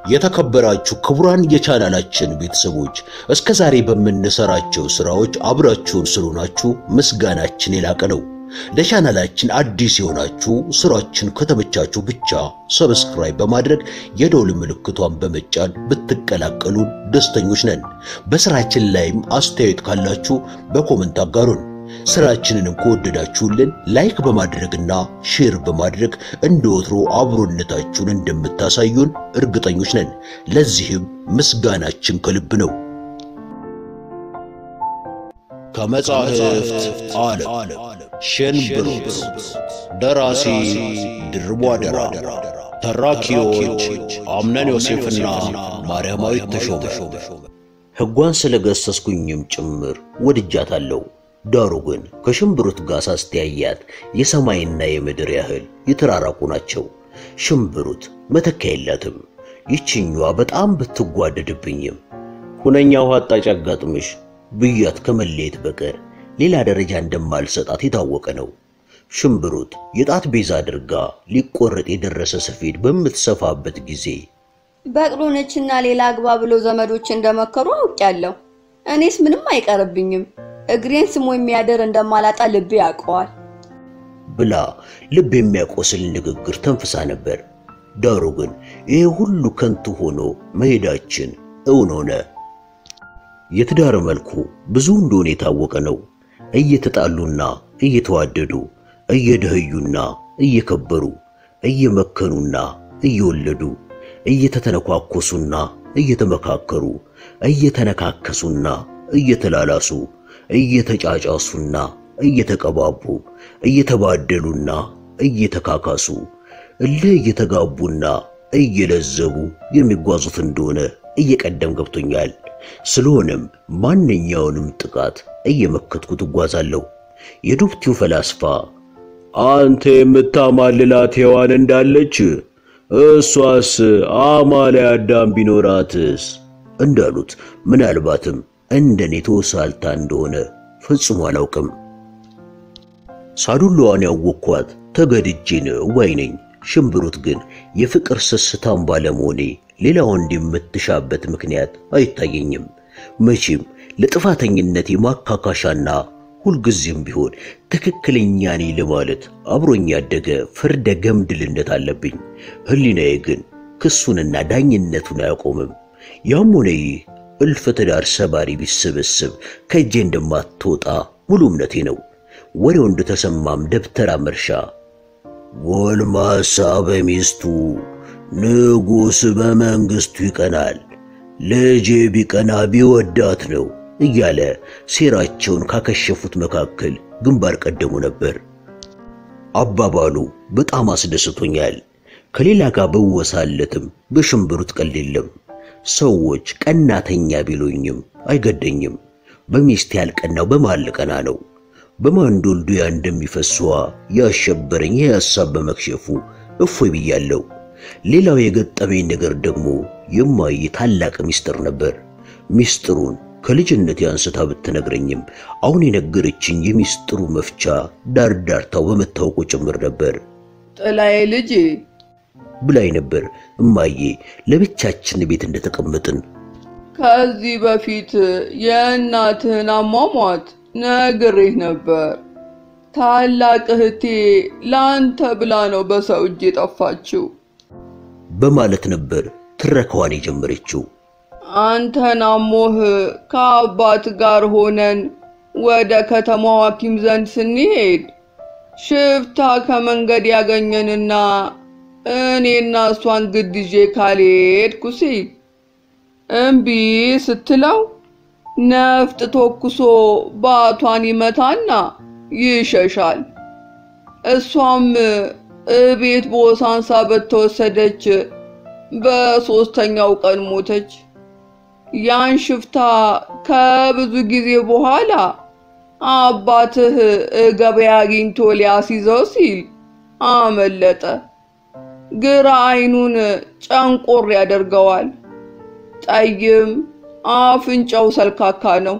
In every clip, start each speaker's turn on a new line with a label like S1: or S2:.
S1: የተከበራችሁ ክቡራን የቻናላችን ቤተሰቦች እስከዛሬ በመነሰራቸው ስራዎች አብራችሁን ስለሆናችሁ ምስጋናችን የላቀ ነው። ለቻናላችን አዲስ የሆናችሁ ስራችን ከተመቻችሁ ብቻ ሰብስክራይብ በማድረግ የደወል ምልክቷን በመጫን ብትቀላቀሉን ደስተኞች ነን። በስራችን ላይም አስተያየት ካላችሁ በኮሜንት አጋሩን። ስራችንንም ከወደዳችሁልን ላይክ በማድረግና ሼር በማድረግ እንደወትሮ አብሮነታችሁን እንደምታሳዩን እርግጠኞች ነን። ለዚህም ምስጋናችን ከልብ ነው። ከመጽሐፍት ዓለም ሽንብሩት ደራሲ ድርቡ አደራን ተራኪዎች አምነን ዮሴፍና ማርያማዊት ተሾመ ሕጓን ስለገሰስኩኝም ጭምር ወድጃታለሁ። ዳሩ ግን ከሽንብሩት ጋር ሳስተያያት የሰማይና የምድር ያህል የተራራቁ ናቸው። ሽንብሩት መተኪያ የላትም። ይችኛዋ በጣም ብትጓደድብኝም ሁነኛው አጣጭ አጋጥምሽ ብያት ከመለየት በቀር ሌላ ደረጃ እንደማልሰጣት የታወቀ ነው። ሽንብሩት የጣት ቤዛ አድርጋ ሊቆረጥ የደረሰ ሰፌድ በምትሰፋበት ጊዜ
S2: በቅሎነችና ሌላ አግባ ብለው ዘመዶች እንደመከሩ አውቃለሁ። እኔስ ምንም አይቀርብኝም። እግሬን ስሞ የሚያደር እንደማላጣ ልቤ ያውቀዋል
S1: ብላ ልብ የሚያቆስል ንግግር ተንፍሳ ነበር። ዳሩ ግን ይሄ ሁሉ ከንቱ ሆኖ መሄዳችን እውን ሆነ። የትዳር መልኩ ብዙ እንደሆነ የታወቀ ነው። እየተጣሉና እየተዋደዱ እየደህዩና እየከበሩ እየመከኑና እየወለዱ እየተተነኳኮሱና እየተመካከሩ እየተነካከሱና እየተላላሱ እየተጫጫሱና እየተቀባቡ እየተባደሉና እየተካካሱ እየተጋቡና እየለዘቡ የሚጓዙት እንደሆነ እየቀደም ገብቶኛል። ስለሆነም ማንኛውንም ጥቃት እየመከትኩ ተጓዛለሁ። የዱብቲው ፈላስፋ አንተ የምታማልላት ሔዋን እንዳለች እሷስ አማላይ አዳም ቢኖራትስ እንዳሉት ምናልባትም እንደኔ ተወሳልታ እንደሆነ ፈጽሞ አላውቅም። ሳዱላዋን ያወቅኳት ተገድጄ ነው ወይነኝ። ሽንብሩት ግን የፍቅር ስስታም ባለመሆኔ ሌላ ወንድ የምትሻበት ምክንያት አይታየኝም። መቼም ለጥፋተኝነቴ ማካካሻና ሁልጊዜም ቢሆን ትክክለኛ ነኝ ለማለት አብሮኝ ያደገ ፍርደ ገምድልነት አለብኝ። ህሊናዬ ግን ክሱንና ዳኝነቱን አያቆምም። ያም ሆነ ይህ እልፍ ትዳር ሰባሪ ቢሰበስብ ከእጄ እንደማትወጣ ሙሉ እምነቴ ነው። ወሬው እንደተሰማም ደብተራ መርሻ ጎልማሳ በሚስቱ ንጉሥ በመንግስቱ ይቀናል፣ ልጄ ቢቀና ቢወዳት ነው እያለ ሴራቸውን ካከሸፉት መካከል ግንባር ቀደሙ ነበር። አባባሉ በጣም አስደስቶኛል። ከሌላ ጋር በወሳለትም በሽንብሩት ቀልድ የለም። ሰዎች ቀናተኛ ቢሉኝም አይገደኝም። በሚስት ያልቀናው በማልቀና ነው። በማንዶልዱያ እንደሚፈስዋ ያሸበረኝ የሐሳብ በመክሸፉ እፎይ ብያለሁ። ሌላው የገጠመኝ ነገር ደግሞ የማይ ታላቅ ሚስጥር ነበር። ሚስጥሩን ከልጅነት ያንስታ ብትነግረኝም አሁን የነገረችኝ የሚስጥሩ መፍቻ ዳርዳርታው በመታወቁ ጭምር ነበር።
S3: ጥላዬ ልጅ
S1: ብላይ ነበር እማዬ ለብቻችን ቤት እንደተቀመጥን።
S3: ከዚህ በፊት የእናትህን አሟሟት ነግሬህ ነበር። ታላቅ እህቴ ላንተ ብላ ነው በሰው እጅ የጠፋችው
S1: በማለት ነበር ትረካዋን የጀመረችው።
S3: አንተን አሞህ ከአባት ጋር ሆነን ወደ ከተማው ሐኪም ዘንድ ስንሄድ ሽፍታ ከመንገድ ያገኘንና እኔና እሷን ግድጄ ካልሄድኩ ሲል እምቢ ስትለው ነፍጥ ተኩሶ ባቷን ይመታና ይሸሻል። እሷም እቤት ቦሳንሳ በተወሰደች በሶስተኛው ቀን ሞተች። ያን ሽፍታ ከብዙ ጊዜ በኋላ አባትህ ገበያ አግኝቶ ሊያስይዘው ሲል አመለጠ። ግራ አይኑን ጨንቆር ያደርገዋል። ጠይም አፍንጫው ሰልካካ ነው።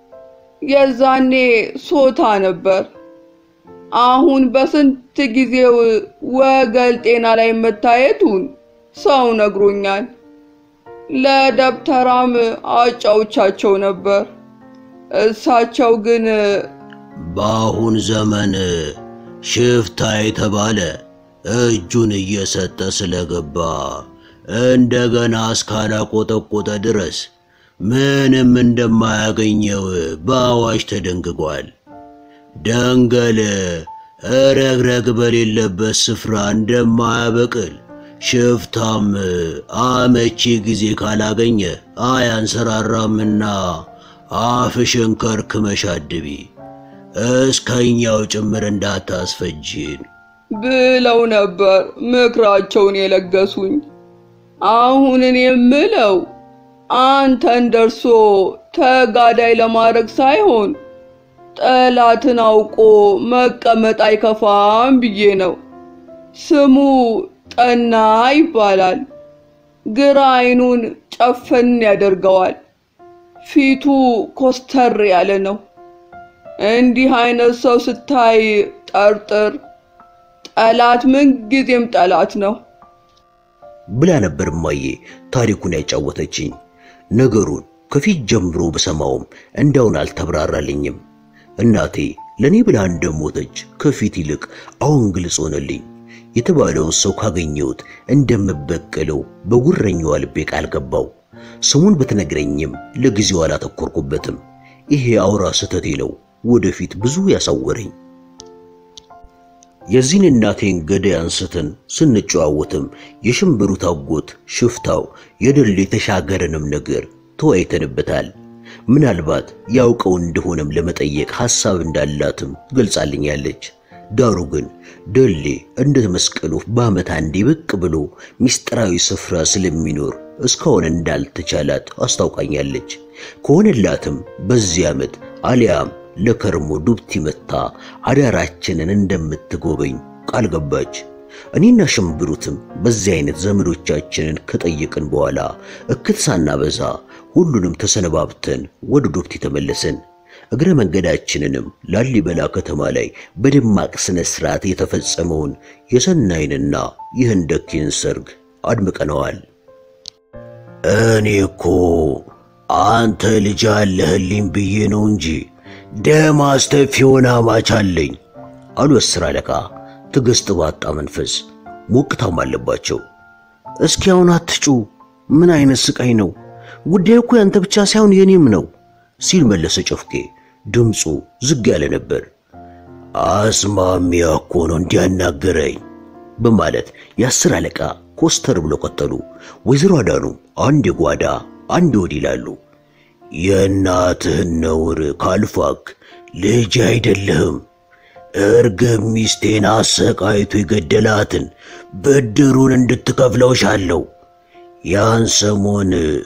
S3: የዛኔ ሶታ ነበር። አሁን በስንት ጊዜው ወገል ጤና ላይ መታየቱን ሰው ነግሮኛል። ለደብተራም አጫውቻቸው ነበር። እሳቸው ግን
S1: በአሁን ዘመን ሽፍታ የተባለ እጁን እየሰጠ ስለገባ እንደገና እስካላቆጠቆጠ ድረስ ምንም እንደማያገኘው በአዋጅ ተደንግጓል። ደንገል ረግረግ በሌለበት ስፍራ እንደማያበቅል ሽፍታም አመቺ ጊዜ ካላገኘ አያንሰራራምና አፍሽን ከርክመሽ አድቢ፣ እስከኛው ጭምር እንዳታስፈጂን
S3: ብለው ነበር ምክራቸውን የለገሱኝ። አሁን እኔ የምለው አንተን ደርሶ ተጋዳይ ለማድረግ ሳይሆን ጠላትን አውቆ መቀመጥ አይከፋም ብዬ ነው። ስሙ ጠና ይባላል። ግራ አይኑን ጨፈን ያደርገዋል። ፊቱ ኮስተር ያለ ነው። እንዲህ አይነት ሰው ስታይ ጠርጥር፣ ጠላት ምን ጊዜም ጠላት ነው
S1: ብላ ነበር እማዬ ታሪኩን ያጫወተችኝ። ነገሩን ከፊት ጀምሮ በሰማውም እንዳውን አልተብራራልኝም። እናቴ ለኔ ብላ እንደሞተች ከፊት ይልቅ አሁን ግልጽ ሆነልኝ። የተባለውን ሰው ካገኘሁት እንደምበቀለው በጉረኛው ልቤ ቃል ገባው። ስሙን በተነግረኝም ለጊዜው አላተኮርኩበትም። ይሄ አውራ ስተቴ ነው ወደፊት ብዙ ያሳወረኝ። የዚህን እናቴን ገዳይ አንስተን ስንጨዋወትም የሽንብሩት አጎት ሽፍታው የድል የተሻገረንም ነገር ተወያይተንበታል። ምናልባት ያውቀው እንደሆነም ለመጠየቅ ሐሳብ እንዳላትም ገልጻልኛለች። ዳሩ ግን ደሌ እንደ መስቀሉ በዓመት አንዴ ብቅ ብሎ ሚስጥራዊ ስፍራ ስለሚኖር እስካሁን እንዳልተቻላት አስታውቃኛለች። ከሆነላትም በዚህ ዓመት አሊያም ለከርሞ ዱብቲ መታ አዳራችንን እንደምትጎበኝ ቃል ገባች። እኔና ሽንብሩትም በዚህ አይነት ዘመዶቻችንን ከጠየቅን በኋላ እክትሳና በዛ ሁሉንም ተሰነባብተን ወደ ዱብቲ ተመለስን። እግረ መንገዳችንንም ላሊበላ ከተማ ላይ በደማቅ ስነ ስርዓት የተፈጸመውን የሰናይንና የህንደኪን ሰርግ አድምቀነዋል። እኔ እኮ አንተ ልጅ አለህልኝ ብዬ ነው እንጂ ደም አስተፊውን አማች አለኝ አሉ አስር አለቃ ትዕግስት ባጣ መንፈስ። ሞቅታም አለባቸው። እስኪ አሁን አትጩ፣ ምን አይነት ስቃይ ነው? ጉዳዩ እኮ ያንተ ብቻ ሳይሆን የኔም ነው ሲል መለሰ ጨፍቄ። ድምፁ ዝግ ያለ ነበር። አስማሚያ እኮ ነው እንዲያናገረኝ በማለት የአስር አለቃ ኮስተር ብሎ ቀጠሉ። ወይዘሮ አዳኑ አንድ ጓዳ አንድ ወዲ ይላሉ። የእናትህን ነውር ካልፋክ ልጅ አይደለህም። እርግብ ሚስቴን አሰቃይቶ የገደላትን ብድሩን እንድትከፍለውሻለሁ። ያን ሰሞን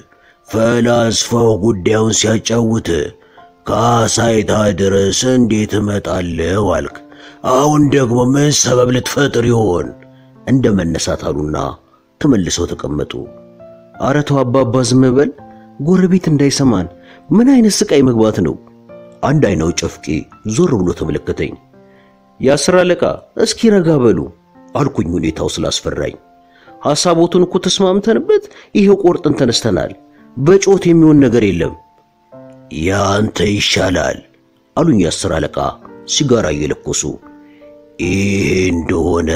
S1: ፈላስፋው ጉዳዩን ሲያጫውት ካሳይታ ድረስ እንዴት እመጣለሁ አልክ። አሁን ደግሞ ምን ሰበብ ልትፈጥር ይሆን? እንደመነሳት አሉና ተመልሰው ተቀመጡ። አረተው አባባ ዝም በል፣ ጎረቤት እንዳይሰማን። ምን አይነት ስቃይ መግባት ነው? አንድ አይናው ጨፍቄ ዞር ብሎ ተመለከተኝ። የአስር አለቃ እስኪ ረጋ በሉ አልኩኝ ሁኔታው ስላስፈራኝ። ሐሳቦቱን እኮ ተስማምተንበት ይሄው ቆርጥን ተነስተናል። በጮት የሚሆን ነገር የለም። ያንተ ይሻላል አሉኝ የአስር አለቃ ሲጋራ እየለኮሱ። ይሄ እንደሆነ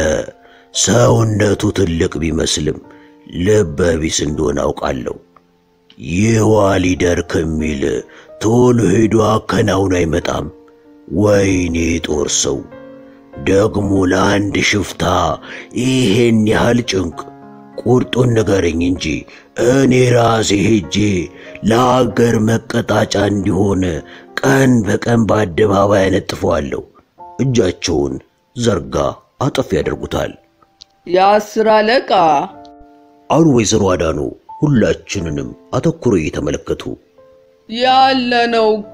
S1: ሰውነቱ ትልቅ ቢመስልም ልበ ቢስ እንደሆነ አውቃለሁ። ይህዋ ሊደር ከሚል ቶሎ ሄዶ አከናውን አይመጣም። ወይኔ ጦር ሰው ደግሞ ለአንድ ሽፍታ ይሄን ያህል ጭንቅ። ቁርጡን ንገረኝ እንጂ እኔ ራሴ ሄጄ ለአገር መቀጣጫ እንዲሆን ቀን በቀን በአደባባይ አነጥፈዋለሁ። እጃቸውን ዘርጋ አጠፍ ያደርጉታል።
S3: የአስር አለቃ
S1: አሉ ወይዘሮ አዳኑ ሁላችንንም አተኩሮ እየተመለከቱ።
S3: ያለነው እኮ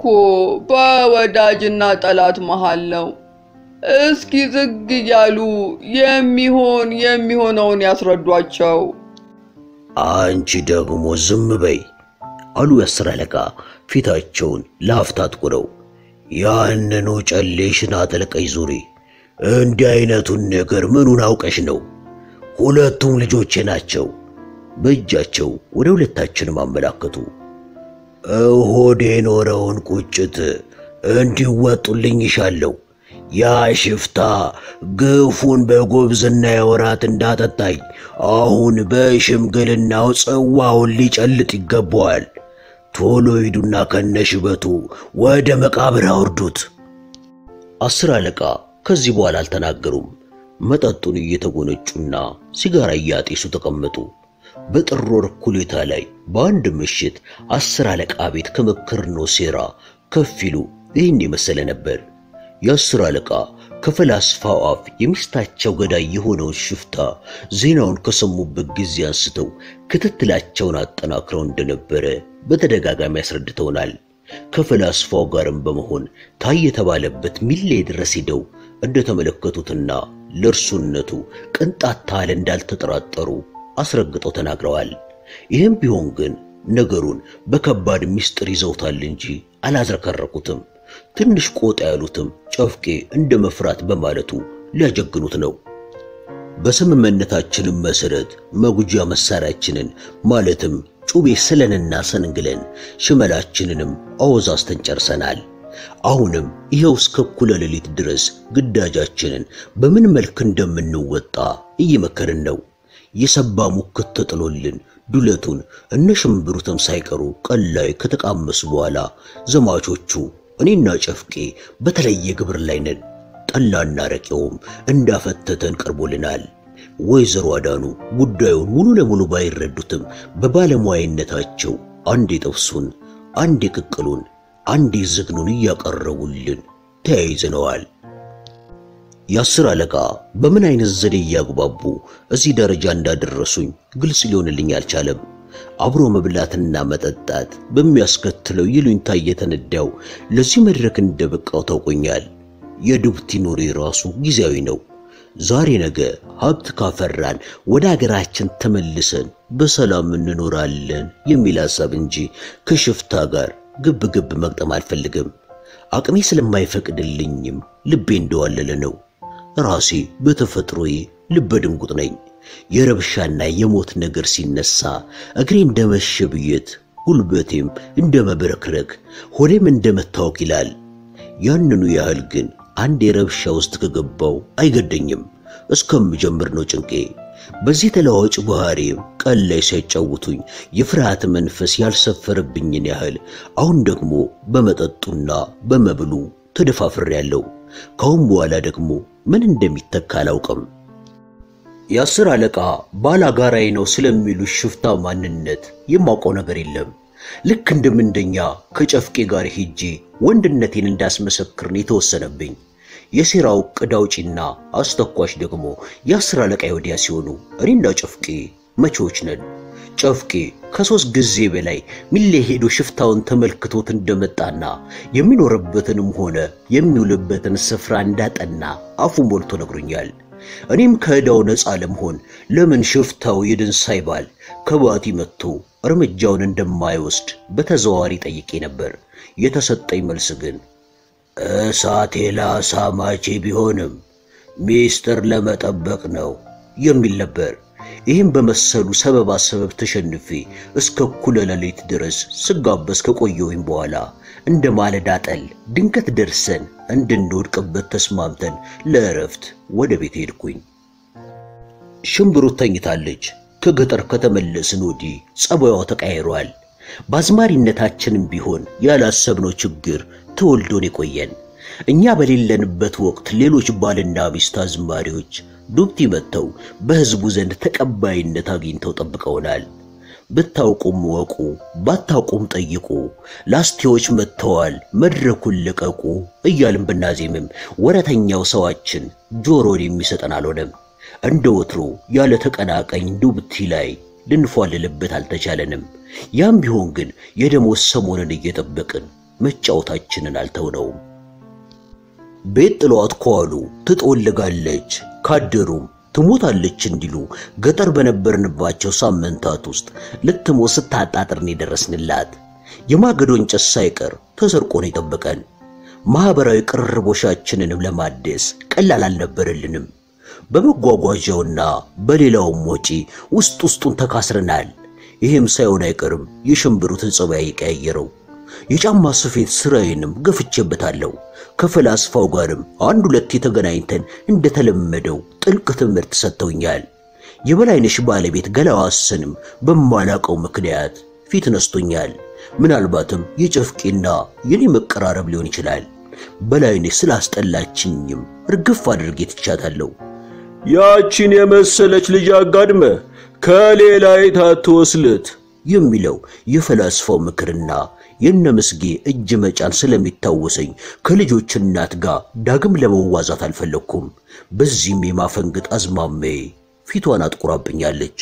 S3: በወዳጅና ጠላት መሃል ነው። እስኪ ዝግ እያሉ የሚሆነውን ያስረዷቸው።
S1: አንቺ ደግሞ ዝም በይ አሉ የአስር አለቃ ፊታቸውን ላፍታ አጥቁረው። ያንኑ ጨሌሽን አጥልቀሽ ዙሪ። እንዲህ አይነቱን ነገር ምኑን አውቀሽ ነው? ሁለቱም ልጆቼ ናቸው። በእጃቸው ወደ ሁለታችንም አመላከቱ። ሆዴ ኖረውን ቁጭት እንዲወጡልኝ ይሻለው። ያ ሽፍታ ግፉን በጎብዝና የወራት እንዳጠጣኝ አሁን በሽምግልናው ጽዋውን ሊጨልጥ ይገባዋል። ቶሎ ሂዱና ከነሽበቱ ወደ መቃብር አውርዱት። 10 አለቃ ከዚህ በኋላ አልተናገሩም። መጠጡን እየተጎነጩና ሲጋራ እያጤሱ ተቀመጡ። በጥር ወር እኩሌታ ላይ በአንድ ምሽት 10 አለቃ ቤት ከመከርነው ሴራ ከፊሉ ይህን የመሰለ ነበር። የ10 አለቃ ከፈላስፋው አፍ የሚስታቸው ገዳይ የሆነው ሽፍታ ዜናውን ከሰሙበት ጊዜ አንስተው ክትትላቸውን አጠናክረው እንደነበረ በተደጋጋሚ ያስረድተውናል። ከፈላስፋው ጋርም በመሆን ታየ የተባለበት ሚሌ ድረስ ሄደው እንደተመለከቱትና ለእርሱነቱ ቅንጣት ታህል እንዳልተጠራጠሩ አስረግጠው ተናግረዋል። ይህም ቢሆን ግን ነገሩን በከባድ ምስጢር ይዘውታል እንጂ አላዝረከረኩትም። ትንሽ ቆጣ ያሉትም ጨፍቄ እንደ መፍራት በማለቱ ሊያጀግኑት ነው። በስምምነታችንም መሰረት መጉጃ መሳሪያችንን ማለትም ጩቤ ስለንና ሰንግለን ሽመላችንንም አወዛዝተን ጨርሰናል። አሁንም ይሄው እስከ እኩለ ሌሊት ድረስ ግዳጃችንን በምን መልክ እንደምንወጣ እየመከርን ነው። የሰባ ሙክት ተጥሎልን ዱለቱን እነ ሽንብሩትም ሳይቀሩ ቀላይ ከተቃመሱ በኋላ ዘማቾቹ እኔና ጨፍቄ በተለየ ግብር ላይ ነን። ጠላና ረቄውም እንዳፈተተን ቀርቦልናል። ወይዘሮ አዳኑ ጉዳዩን ሙሉ ለሙሉ ባይረዱትም በባለሙያነታቸው አንዴ ጥብሱን፣ አንዴ ቅቅሉን፣ አንዴ ዝግኑን እያቀረቡልን ተያይዘነዋል። የ10 አለቃ በምን አይነት ዘዴ ያግባቡ እዚህ ደረጃ እንዳደረሱኝ ግልጽ ሊሆንልኝ አልቻለም። አብሮ መብላትና መጠጣት በሚያስከትለው ይሉኝታ እየተነዳው ለዚህ መድረክ እንደበቃው ታውቆኛል። የዱብቲ ኑሬ ራሱ ጊዜያዊ ነው። ዛሬ ነገ ሀብት ካፈራን ወደ ሀገራችን ተመልሰን በሰላም እንኖራለን የሚል ሐሳብ እንጂ ከሽፍታ ጋር ግብ ግብ መግጠም አልፈልግም። አቅሜ ስለማይፈቅድልኝም ልቤ እንደዋለለ ነው። ራሴ በተፈጥሮዬ ልበ ድንጉጥ ነኝ። የረብሻና የሞት ነገር ሲነሳ እግሬ እንደመሸብየት፣ ጉልበቴም እንደመበረክረክ፣ ሆዴም እንደመታወክ ይላል። ያንኑ ያህል ግን አንድ የረብሻ ውስጥ ከገባው አይገደኝም። እስከምጀምር ነው ጭንቄ። በዚህ ተለዋዋጭ ባህሪም ቀን ላይ ሲያጫውቱኝ የፍርሃት መንፈስ ያልሰፈረብኝን ያህል አሁን ደግሞ በመጠጡና በመብሉ ተደፋፍሬያለሁ። ካሁን በኋላ ደግሞ ምን እንደሚተካ አላውቅም። የ10 አለቃ ባላጋራይ ነው ስለሚሉ ሽፍታ ማንነት የማውቀው ነገር የለም። ልክ እንደምንደኛ ከጨፍቄ ጋር ሄጄ ወንድነቴን እንዳስመሰክርን የተወሰነብኝ። የሴራው ቅዳውጪና አስተኳሽ ደግሞ የ10 አለቃ ወዲያ ሲሆኑ እኔና ጨፍቄ መቼዎች ነን። ጨፍቄ ከ3 ጊዜ በላይ ሚሌ ሄዶ ሽፍታውን ተመልክቶት እንደመጣና የሚኖርበትንም ሆነ የሚውልበትን ስፍራ እንዳጠና አፉ ሞልቶ ነግሮኛል። እኔም ከዕዳው ነፃ ለመሆን ለምን ሽፍታው ይድን ሳይባል ከባቲ መጥቶ እርምጃውን እንደማይወስድ በተዘዋዋሪ ጠይቄ ነበር። የተሰጠኝ መልስ ግን እሳቴ ላሳማቼ ቢሆንም ሚስጥር ለመጠበቅ ነው የሚል ነበር። ይህም በመሰሉ ሰበብ ተሸንፌ እስከ እኩለ ሌሊት ድረስ ስጋበዝ ከቆየሁኝ በኋላ እንደ ማለዳ ጠል ድንገት ደርሰን እንድንወድቅበት ተስማምተን ለእረፍት ወደ ቤት ሄድኩኝ። ሽንብሩት ተኝታለች። ከገጠር ከተመለስን ወዲህ ጸባይዋ ተቀያይሯል። ባዝማሪነታችንም ቢሆን ያላሰብነው ችግር ተወልዶን የቆየን። እኛ በሌለንበት ወቅት ሌሎች ባልና ሚስት አዝማሪዎች ዱብቲ መጥተው በህዝቡ ዘንድ ተቀባይነት አግኝተው ጠብቀውናል። ብታውቁም ወቁ፣ ባታውቁም ጠይቁ፣ ላስቲዎች መጥተዋል መድረኩን ለቀቁ እያልን ብናዜምም ወረተኛው ሰዋችን ጆሮን የሚሰጠን አልሆነም። እንደ ወትሮ ያለ ተቀናቃኝ ዱብቲ ላይ ልንፏልልበት አልተቻለንም። ያም ቢሆን ግን የደሞዝ ሰሞንን እየጠበቅን መጫወታችንን አልተውነውም። ቤት ጥሏት ከዋሉ ትጦልጋለች፣ ካደሩም ትሞታለች እንዲሉ ገጠር በነበርንባቸው ሳምንታት ውስጥ ልትሞት ስታጣጥርን የደረስንላት የማገዶ እንጨት ሳይቀር ተሰርቆ ነው የጠበቀን። ማህበራዊ ቅርርቦሻችንንም ለማደስ ቀላል አልነበረልንም። በመጓጓዣውና በሌላውም ወጪ ውስጡን ተካስረናል። ይሄም ሳይሆን አይቀርም የሽንብሩትን ጸባይ ይቀያየረው። የጫማ ስፌት ስራዬንም ገፍቼበታለሁ። ከፈላስፋው ጋርም አንድ ሁለት ተገናኝተን እንደተለመደው ጥልቅ ትምህርት ሰጥተውኛል። የበላይነሽ ባለቤት ገላዋስንም በማላቀው ምክንያት ፊት ነስቶኛል። ምናልባትም የጨፍቄና የኔ መቀራረብ ሊሆን ይችላል። በላይነሽ ስላስጠላችኝም እርግፍ አድርጌ ትቻታለሁ።
S4: ያቺን የመሰለች ልጅ አጋድመ ከሌላ የታትወስልት
S1: የሚለው የፈላስፋው ምክርና የነመስጌ እጅ መጫን ስለሚታወሰኝ ከልጆች እናት ጋር ዳግም ለመዋዛት አልፈለኩም። በዚህም የማፈንገጥ አዝማሜ ፊቷን አጥቁራብኛለች።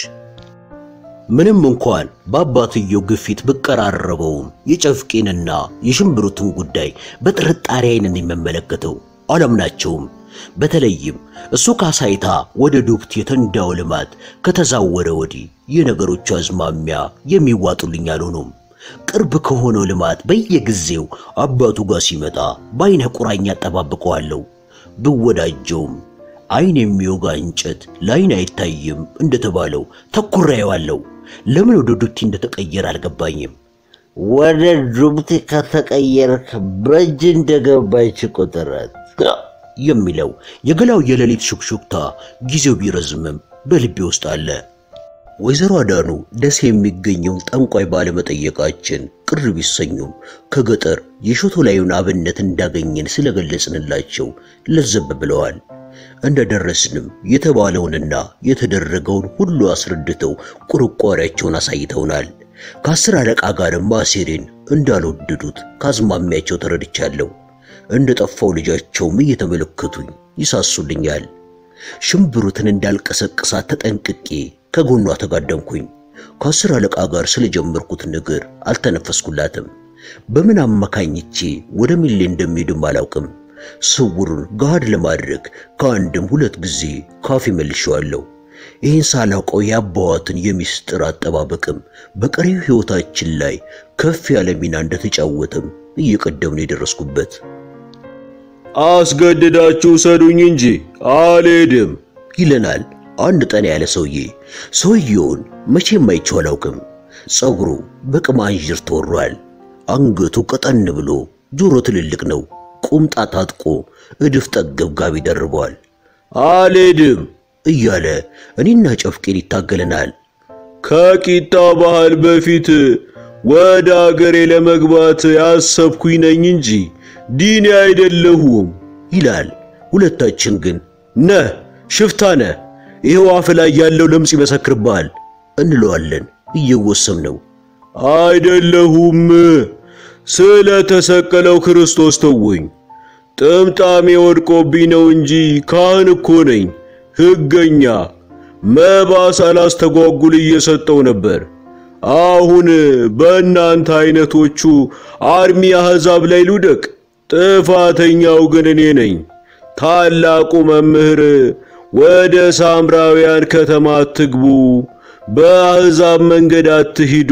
S1: ምንም እንኳን በአባትየው ግፊት ብቀራረበውም የጨፍቄንና የሽንብሩትን ጉዳይ በጥርጣሬ አይነን የሚመለከተው አላምናቸውም። በተለይም እሱ ካሳይታ ወደ ዱብት የተንዳው ልማት ከተዛወረ ወዲህ የነገሮቹ አዝማሚያ የሚዋጡልኝ አልሆኑም። ቅርብ ከሆነው ልማት በየጊዜው አባቱ ጋር ሲመጣ በአይነ ቁራኛ ተጣብቀዋለሁ። ብወዳጀውም አይን የሚወጋ እንጨት ላይን አይታይም እንደተባለው ተኩራየዋለሁ። ለምን ወደ ዱብቲ እንደተቀየረ አልገባኝም።
S5: ወደ ዱብቲ ከተቀየርክ በእጅ እንደገባች ቁጥረት
S1: የሚለው የገላው የሌሊት ሹክሹክታ ጊዜው ቢረዝምም በልቤ ውስጥ አለ። ወይዘሮ አዳኑ ደስ የሚገኘው ጠንቋይ ባለመጠየቃችን ቅር ቢሰኙም ከገጠር የሾቶ ላዩን አብነት እንዳገኘን ስለገለጽንላቸው ለዘብ ብለዋል። እንደደረስንም የተባለውንና የተደረገውን ሁሉ አስረድተው ቁርቋሪያቸውን አሳይተውናል። ከ10 አለቃ ጋር ማሴሬን እንዳልወደዱት ካዝማሚያቸው ተረድቻለሁ። እንደጠፋው ልጃቸውም እየተመለከቱኝ ይሳሱልኛል። ሽንብሩትን እንዳልቀሰቅሳት ተጠንቅቄ ከጎኗ ተጋደምኩኝ። ከ10 አለቃ ጋር ስለጀመርኩት ነገር አልተነፈስኩላትም። በምን አማካኝቼ ወደ ሚሌ እንደሚሄድም አላውቅም። ስውሩን ጋድ ለማድረግ ከአንድም 2 ጊዜ ካፌ መልሼዋለሁ። ይህን ሳላውቀው ያባዋትን የሚስጥር አጠባበቅም በቀሪው ሕይወታችን ላይ ከፍ ያለ ሚና እንደተጫወተም እየቀደምን የደረስኩበት።
S4: አስገድዳችሁ ሰዱኝ እንጂ አልሄድም
S1: ይለናል አንድ ጠና ያለ ሰውዬ። ሰውየውን መቼም አይቼው አላውቅም። ጸጉሩ በቅማንጅር ተወሯል። አንገቱ ቀጠን ብሎ ጆሮ ትልልቅ ነው። ቁምጣ ታጥቆ እድፍ ጠገብ ጋቢ ደርቧል።
S4: አልሄድም
S1: እያለ እኔና ጨፍቄን ይታገለናል።
S4: ከቂጣ ባህል በፊት ወደ አገሬ ለመግባት ያሰብኩኝ ነኝ እንጂ ዲኔ አይደለሁም
S1: ይላል። ሁለታችን ግን
S4: ነህ ሽፍታነ
S1: ይሄው አፍ ላይ ያለው ለምጽ ይመሰክርባል እንለዋለን እየወሰምነው።
S4: አይደለሁም ስለተሰቀለው ክርስቶስ ተወኝ። ጥምጣሜ ወድቆብኝ ነው እንጂ ካህን እኮ ነኝ። ሕገኛ መባ ሳላስተጓጉል እየሰጠው ነበር። አሁን በእናንተ አይነቶቹ አርሚ አሕዛብ ላይ ልውደቅ? ጥፋተኛው ግን እኔ ነኝ። ታላቁ መምህር ወደ ሳምራውያን ከተማ አትግቡ፣ በአሕዛብ መንገድ አትሂዱ፣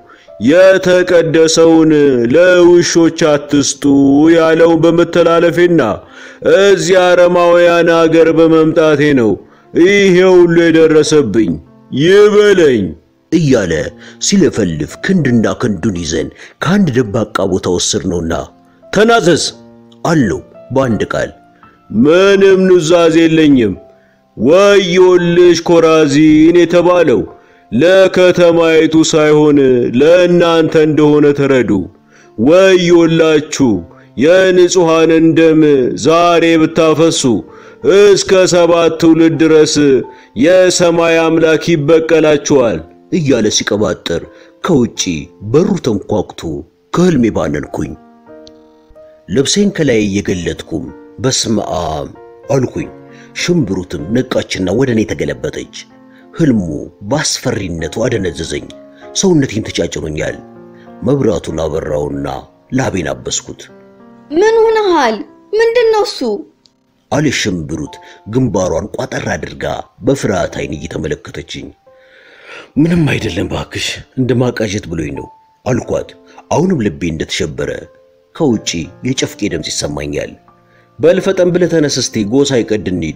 S4: የተቀደሰውን ለውሾች አትስጡ ያለው በመተላለፌና እዚያ አረማውያን አገር በመምጣቴ ነው ይሄ ሁሉ የደረሰብኝ። ይበለኝ
S1: እያለ ሲለፈልፍ ክንድና ክንዱን ይዘን ከአንድ ደባቃ ቦታ ወስርነውና ተናዘዝ አለው በአንድ ቃል።
S4: ምንም ኑዛዜ የለኝም። ወዮልሽ ኮራዚን የተባለው ለከተማይቱ ሳይሆን ለእናንተ እንደሆነ ተረዱ። ወዮላችሁ የንጹሃንን ደም ዛሬ ብታፈሱ እስከ 7 ትውልድ ድረስ የሰማይ አምላክ ይበቀላችኋል
S1: እያለ ሲቀባጥር ከውጪ በሩ ተንኳክቶ ከህልሜ ባነንኩኝ። ልብሴን ከላይ እየገለጥኩም በስመ አብ አልኩኝ። ሽንብሩትም ነቃችና ወደኔ ተገለበጠች። ህልሙ ባስፈሪነቱ አደነዘዘኝ። ሰውነቴን ተጫጭኖኛል። መብራቱን አበራውና ላቤን አበስኩት።
S2: ምን ሆነሃል? ምንድነው እሱ?
S1: አለ ሽንብሩት ግንባሯን ቋጠር አድርጋ በፍርሃት አይን እየተመለከተችኝ። ምንም አይደለም ባክሽ፣ እንደማቃጀት ብሎኝ ነው አልኳት። አሁንም ልቤ እንደተሸበረ። ከውጪ የጨፍቄ ድምጽ ይሰማኛል። በልፈጠን ብለህ ተነስ እስቲ ጎሳ ይቀድ እንሂድ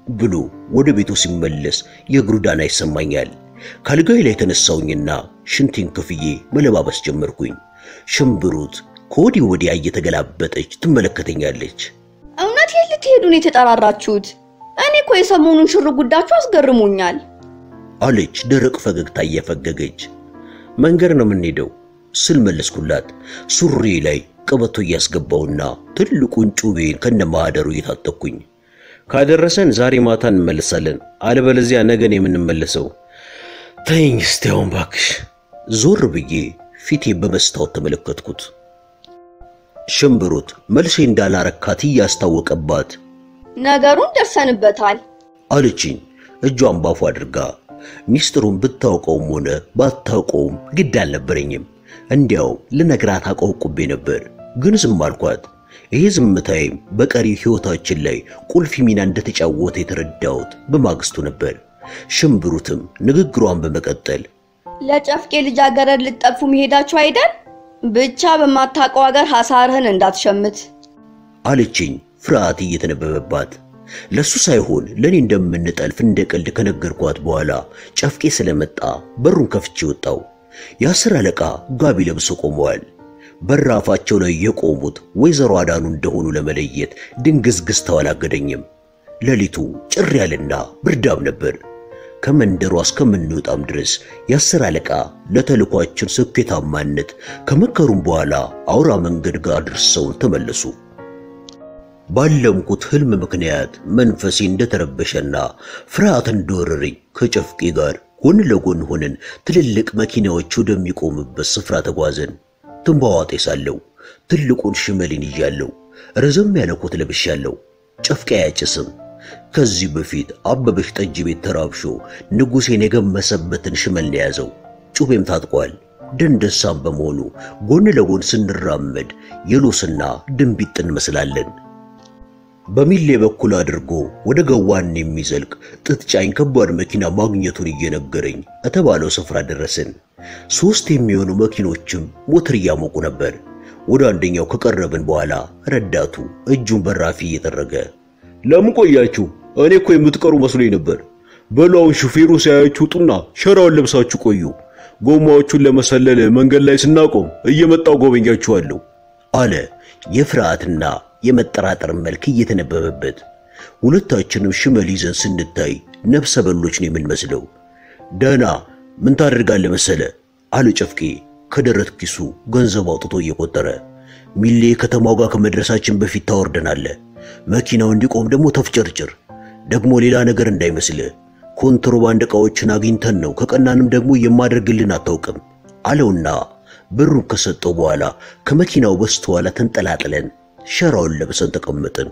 S1: ብሎ ወደ ቤቱ ሲመለስ የእግሩ ዳና ይሰማኛል። ካልጋዬ ላይ ተነሳውኝና ሽንቴን ከፍዬ መለባበስ ጀመርኩኝ። ሽንብሩት ከወዲህ ወዲያ እየተገላበጠች ትመለከተኛለች።
S2: እውነት ልትሄዱ ነው የተጠራራችሁት? እኔ እኮ የሰሞኑን ሽርጉዳችሁ አስገርሞኛል
S1: አለች ደረቅ ፈገግታ እየፈገገች። መንገድ ነው የምንሄደው ስል መለስኩላት። ሱሪ ላይ ቀበቶ እያስገባውና ትልቁን ጩቤን ከነማህደሩ እየታጠቅኩኝ ካደረሰን ዛሬ ማታ እንመለሳለን፣ አለበለዚያ ነገ ነው የምንመለሰው። ተይኝ እስቲ አሁን እባክሽ። ዞር ብዬ ፊቴ በመስታወት ተመለከትኩት። ሽንብሩት መልሴ እንዳላረካት እያስታወቀባት
S2: ነገሩን ደርሰንበታል
S1: አለችኝ እጇን ባፉ አድርጋ። ሚስጥሩን ብታውቀውም ሆነ ባታውቀውም ግድ አልነበረኝም። እንዲያው ልነግራት አቆቁቤ ነበር፣ ግን ዝም አልኳት። ይሄ ዝምታዬም በቀሪ ህይወታችን ላይ ቁልፍ ሚና እንደተጫወተ የተረዳሁት በማግስቱ ነበር። ሽንብሩትም ንግግሯን በመቀጠል
S2: ለጨፍቄ ልጃገረድ ልትጠፉ መሄዳችሁ አይደል? ብቻ በማታውቀው ሀገር ሐሳርህን እንዳትሸምት
S1: አለችኝ ፍርሃት እየተነበበባት። ለሱ ሳይሆን ለኔ እንደምንጠልፍ እንደቀልድ ከነገርኳት በኋላ ጨፍቄ ስለመጣ በሩን ከፍቼ ወጣው። የአስር አለቃ ጋቢ ለብሰው ቆመዋል። በራፋቸው ላይ የቆሙት ወይዘሮ አዳኑ እንደሆኑ ለመለየት ድንግዝግዝታው አላገደኝም። ሌሊቱ ጭር ያለና ብርዳም ነበር። ከመንደሩ እስከምንወጣም ድረስ የአስር አለቃ ለተልኳችን ስኬታማነት ከመከሩም በኋላ አውራ መንገድ ጋር አድርሰውን ተመለሱ። ባለምኩት ህልም ምክንያት መንፈሴ እንደተረበሸና ፍርሃት እንደወረረኝ ከጨፍቄ ጋር ጎን ለጎን ሆነን ትልልቅ መኪናዎች ወደሚቆሙበት ስፍራ ተጓዘን። ትንባዋጤ ሳለው ትልቁን ሽመሌን ይያለው፣ ረዘም ያለ ኮት ለብሻለው። ጨፍቄ አያጭስም። ከዚህ በፊት አበበሽ ጠጅ ቤት ተራብሾ ንጉሴን የገመሰበትን ሽመል ያዘው። ጩቤም ታጥቋል። ደንደሳም በመሆኑ ጎን ለጎን ስንራመድ የሎስና ድንቢጥ እንመስላለን። በሚሌ በኩል አድርጎ ወደ ገዋን የሚዘልቅ ጥጥጫኝ ከባድ መኪና ማግኘቱን እየነገረኝ የተባለው ስፍራ ደረስን። 3 የሚሆኑ መኪኖችም ሞተር ያሞቁ ነበር። ወደ አንደኛው ከቀረብን በኋላ ረዳቱ እጁን በራፊ እየተረገ
S4: ለምን ቆያችሁ? እኔ እኮ የምትቀሩ መስሎኝ ነበር። በሏውን ሹፌሩ ሲያያችሁ ውጡና ሸራውን ለብሳችሁ ቆዩ። ጎማዎቹን ለመሰለል መንገድ ላይ ስናቆም እየመጣው ጎበኛችኋለሁ
S1: አለ የፍርሃትና የመጠራጠር መልክ እየተነበበበት። ሁለታችንም ሽመል ይዘን ስንታይ ነፍሰ በሎች ነው የምንመስለው። ደና ምን ታደርጋለህ መሰለ አለ ጨፍቄ ከደረት ኪሱ ገንዘብ አውጥቶ እየቆጠረ። ሚሌ ከተማው ጋር ከመድረሳችን በፊት ታወርደናለህ። መኪናው እንዲቆም ደግሞ ተፍጨርጭር። ደግሞ ሌላ ነገር እንዳይመስል ኮንትሮባንድ ዕቃዎችን አግኝተን ነው፣ ከቀናንም ደግሞ የማደርግልን አታውቅም አለውና ብሩን ከሰጠው በኋላ ከመኪናው በስተኋላ ተንጠላጥለን ሸራውን ለብሰን ተቀመጥን።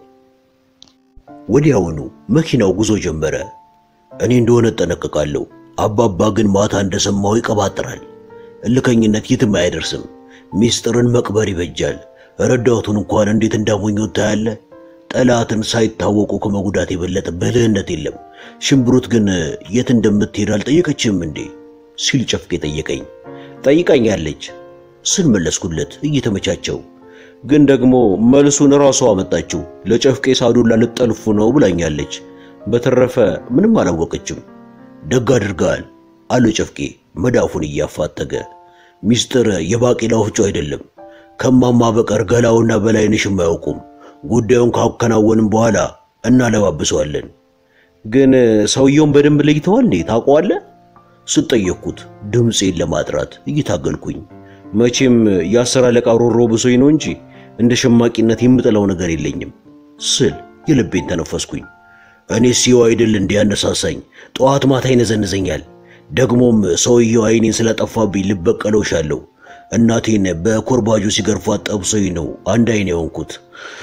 S1: ወዲያውኑ መኪናው ጉዞ ጀመረ። እኔ እንደሆነ ተጠነቀቃለሁ። አባባ ግን ማታ እንደሰማው ይቀባጥራል። እልከኝነት የትም አይደርስም። ሚስጥርን መቅበር ይበጃል። ረዳቱን እንኳን እንዴት እንዳሞኘው ታያለ። ጠላትን ሳይታወቁ ከመጉዳት የበለጠ ብልህነት የለም። ሽንብሩት ግን የት እንደምትሄድ አልጠየቀችም እንዴ ሲል ጨፍቄ ጠየቀኝ። ጠይቃኛለች ስል መለስኩለት እየተመቻቸው። ግን ደግሞ መልሱን ራሷ አመጣችው። ለጨፍቄ ሳዱላ ልጠልፉ ነው ብላኛለች። በተረፈ ምንም አላወቀችም። ደግ አድርጋል አለ ጨፍቄ መዳፉን እያፋተገ። ሚስጥር የባቄላ ወፍጮ አይደለም። ከማማ በቀር ገላውና በላይነሽም አያውቁም። ጉዳዩን ካከናወንም በኋላ እናለባብሰዋለን። ግን ሰውየውን በደንብ ለይተዋል እንዴ? ታውቀዋለህ? ስጠየቅኩት ድምጼን ለማጥራት እየታገልኩኝ። መቼም የአስር አለቃ ሮሮ ብሶኝ ነው እንጂ እንደ ሸማቂነት የምጥለው ነገር የለኝም ስል የልቤን ተነፈስኩኝ። እኔ ሲው አይደል እንዲያነሳሳኝ ጧት ማታ ይነዘንዘኛል። ደግሞም ሰውየው አይኔን ስለጠፋብኝ ልበቀለውሻለሁ። እናቴን በኮርባጁ ሲገርፏት ጠብሶኝ ነው አንድ አይኔ ሆንኩት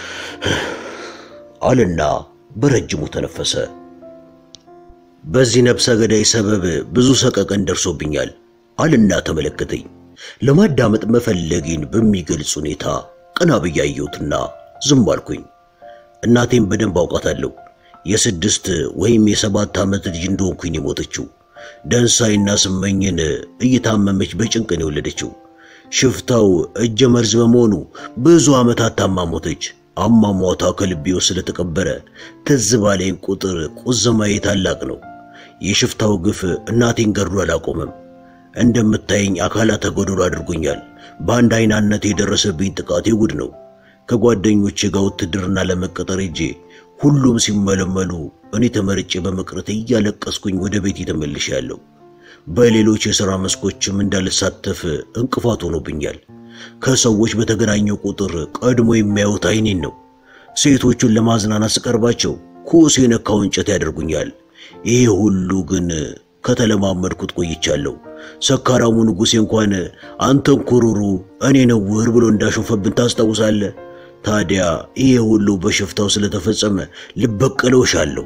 S1: አለና በረጅሙ ተነፈሰ። በዚህ ነፍሰ ገዳይ ሰበብ ብዙ ሰቀቀን ደርሶብኛል አለና ተመለከተኝ። ለማዳመጥ መፈለጌን በሚገልጽ ሁኔታ ቀና ብዬ አየሁትና ዝም አልኩኝ። እናቴን በደንብ አውቃታለሁ። የ6 ወይም የ7 ዓመት ልጅ እንደሆንኩኝ የሞተችው። ደንሳይና ስመኝን እየታመመች በጭንቅ ነው የወለደችው። ሽፍታው እጀ መርዝ በመሆኑ ብዙ ዓመታት ታማ ሞተች። አሟሟታ ከልቤው ስለተቀበረ ትዝ ባለኝ ቁጥር ቁዘማዬ ታላቅ ነው። የሽፍታው ግፍ እናቴን ገድሎ አላቆመም። እንደምታየኝ አካላተ ጎዶሎ አድርጎኛል። በአንድ አይናነት የደረሰብኝ ጥቃት ይጉድ ነው። ከጓደኞቼ ጋር ውትድርና ለመቀጠር ሄጄ ሁሉም ሲመለመሉ እኔ ተመርጬ በመቅረቴ እያለቀስኩኝ ወደ ቤት ተመልሻለሁ። በሌሎች የሥራ መስኮችም እንዳልሳተፍ እንቅፋት ሆኖብኛል። ከሰዎች በተገናኘው ቁጥር ቀድሞ የሚያዩት አይኔን ነው። ሴቶቹን ለማዝናናት ስቀርባቸው ኩስ የነካው እንጨት ያደርጉኛል። ይሄ ሁሉ ግን ከተለማመድኩት ቆይቻለሁ። ሰካራሙ ንጉሴ እንኳን አንተን ኩሩሩ እኔ ነው ውር ብሎ እንዳሾፈብን ታስታውሳለህ? ታዲያ ይሄ ሁሉ በሽፍታው ስለተፈጸመ ልበቀለውሻለሁ።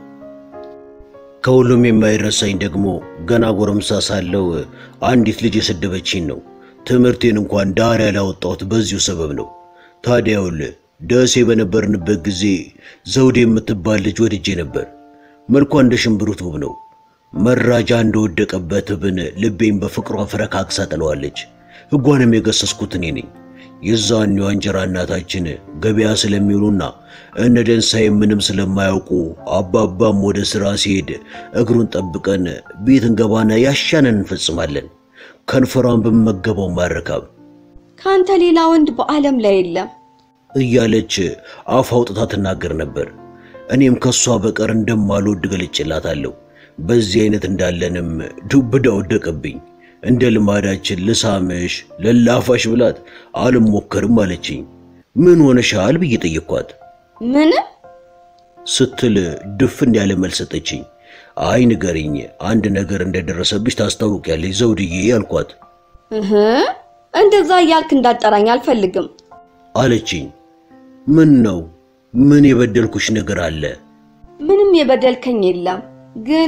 S1: ከሁሉም የማይረሳኝ ደግሞ ገና ጎረምሳ ሳለው አንዲት ልጅ የሰደበችኝ ነው። ትምህርቴን እንኳን ዳር ያላወጣሁት በዚሁ ሰበብ ነው። ታዲያውል ደሴ በነበርንበት ጊዜ ዘውዴ የምትባል ልጅ ወድጄ ነበር። መልኳ እንደ ሽንብሩት ውብ ነው። መራጃ እንደወደቀበት ብን ልቤን በፍቅሯ ፈረካክሳ ጥለዋለች። ሕጓንም የገሰስኩት እኔ ነኝ። የዛኔው እንጀራ እናታችን ገበያ ስለሚውሉና እነ ደንሳይ ምንም ስለማያውቁ አባባም ወደ ሥራ ሲሄድ እግሩን ጠብቀን ቤት እንገባና ያሻነን እንፈጽማለን። ከንፈሯን በመገበው ማረካብ
S2: ካንተ ሌላ ወንድ በዓለም ላይ የለም
S1: እያለች አፍ አውጥታ ትናገር ነበር። እኔም ከሷ በቀር እንደማልወድ ገልጬላታለሁ። በዚህ አይነት እንዳለንም ዱብዳ ወደቀብኝ። እንደ ልማዳችን ልሳምሽ ለላፋሽ ብላት አልሞከርም አለችኝ። ምን ሆነሻል ብዬ ጠየቅኳት።
S2: ምን
S1: ስትል ድፍን ያለ መልስ ሰጠችኝ። አይ ንገሪኝ፣ አንድ ነገር እንደደረሰብሽ ታስታውቂያለሽ ዘውድዬ አልኳት።
S2: እንደዛ ያልክ እንዳጠራኝ አልፈልግም
S1: አለችኝ። ምን ነው? ምን የበደልኩሽ ነገር አለ?
S2: ምንም የበደልከኝ የለም ግን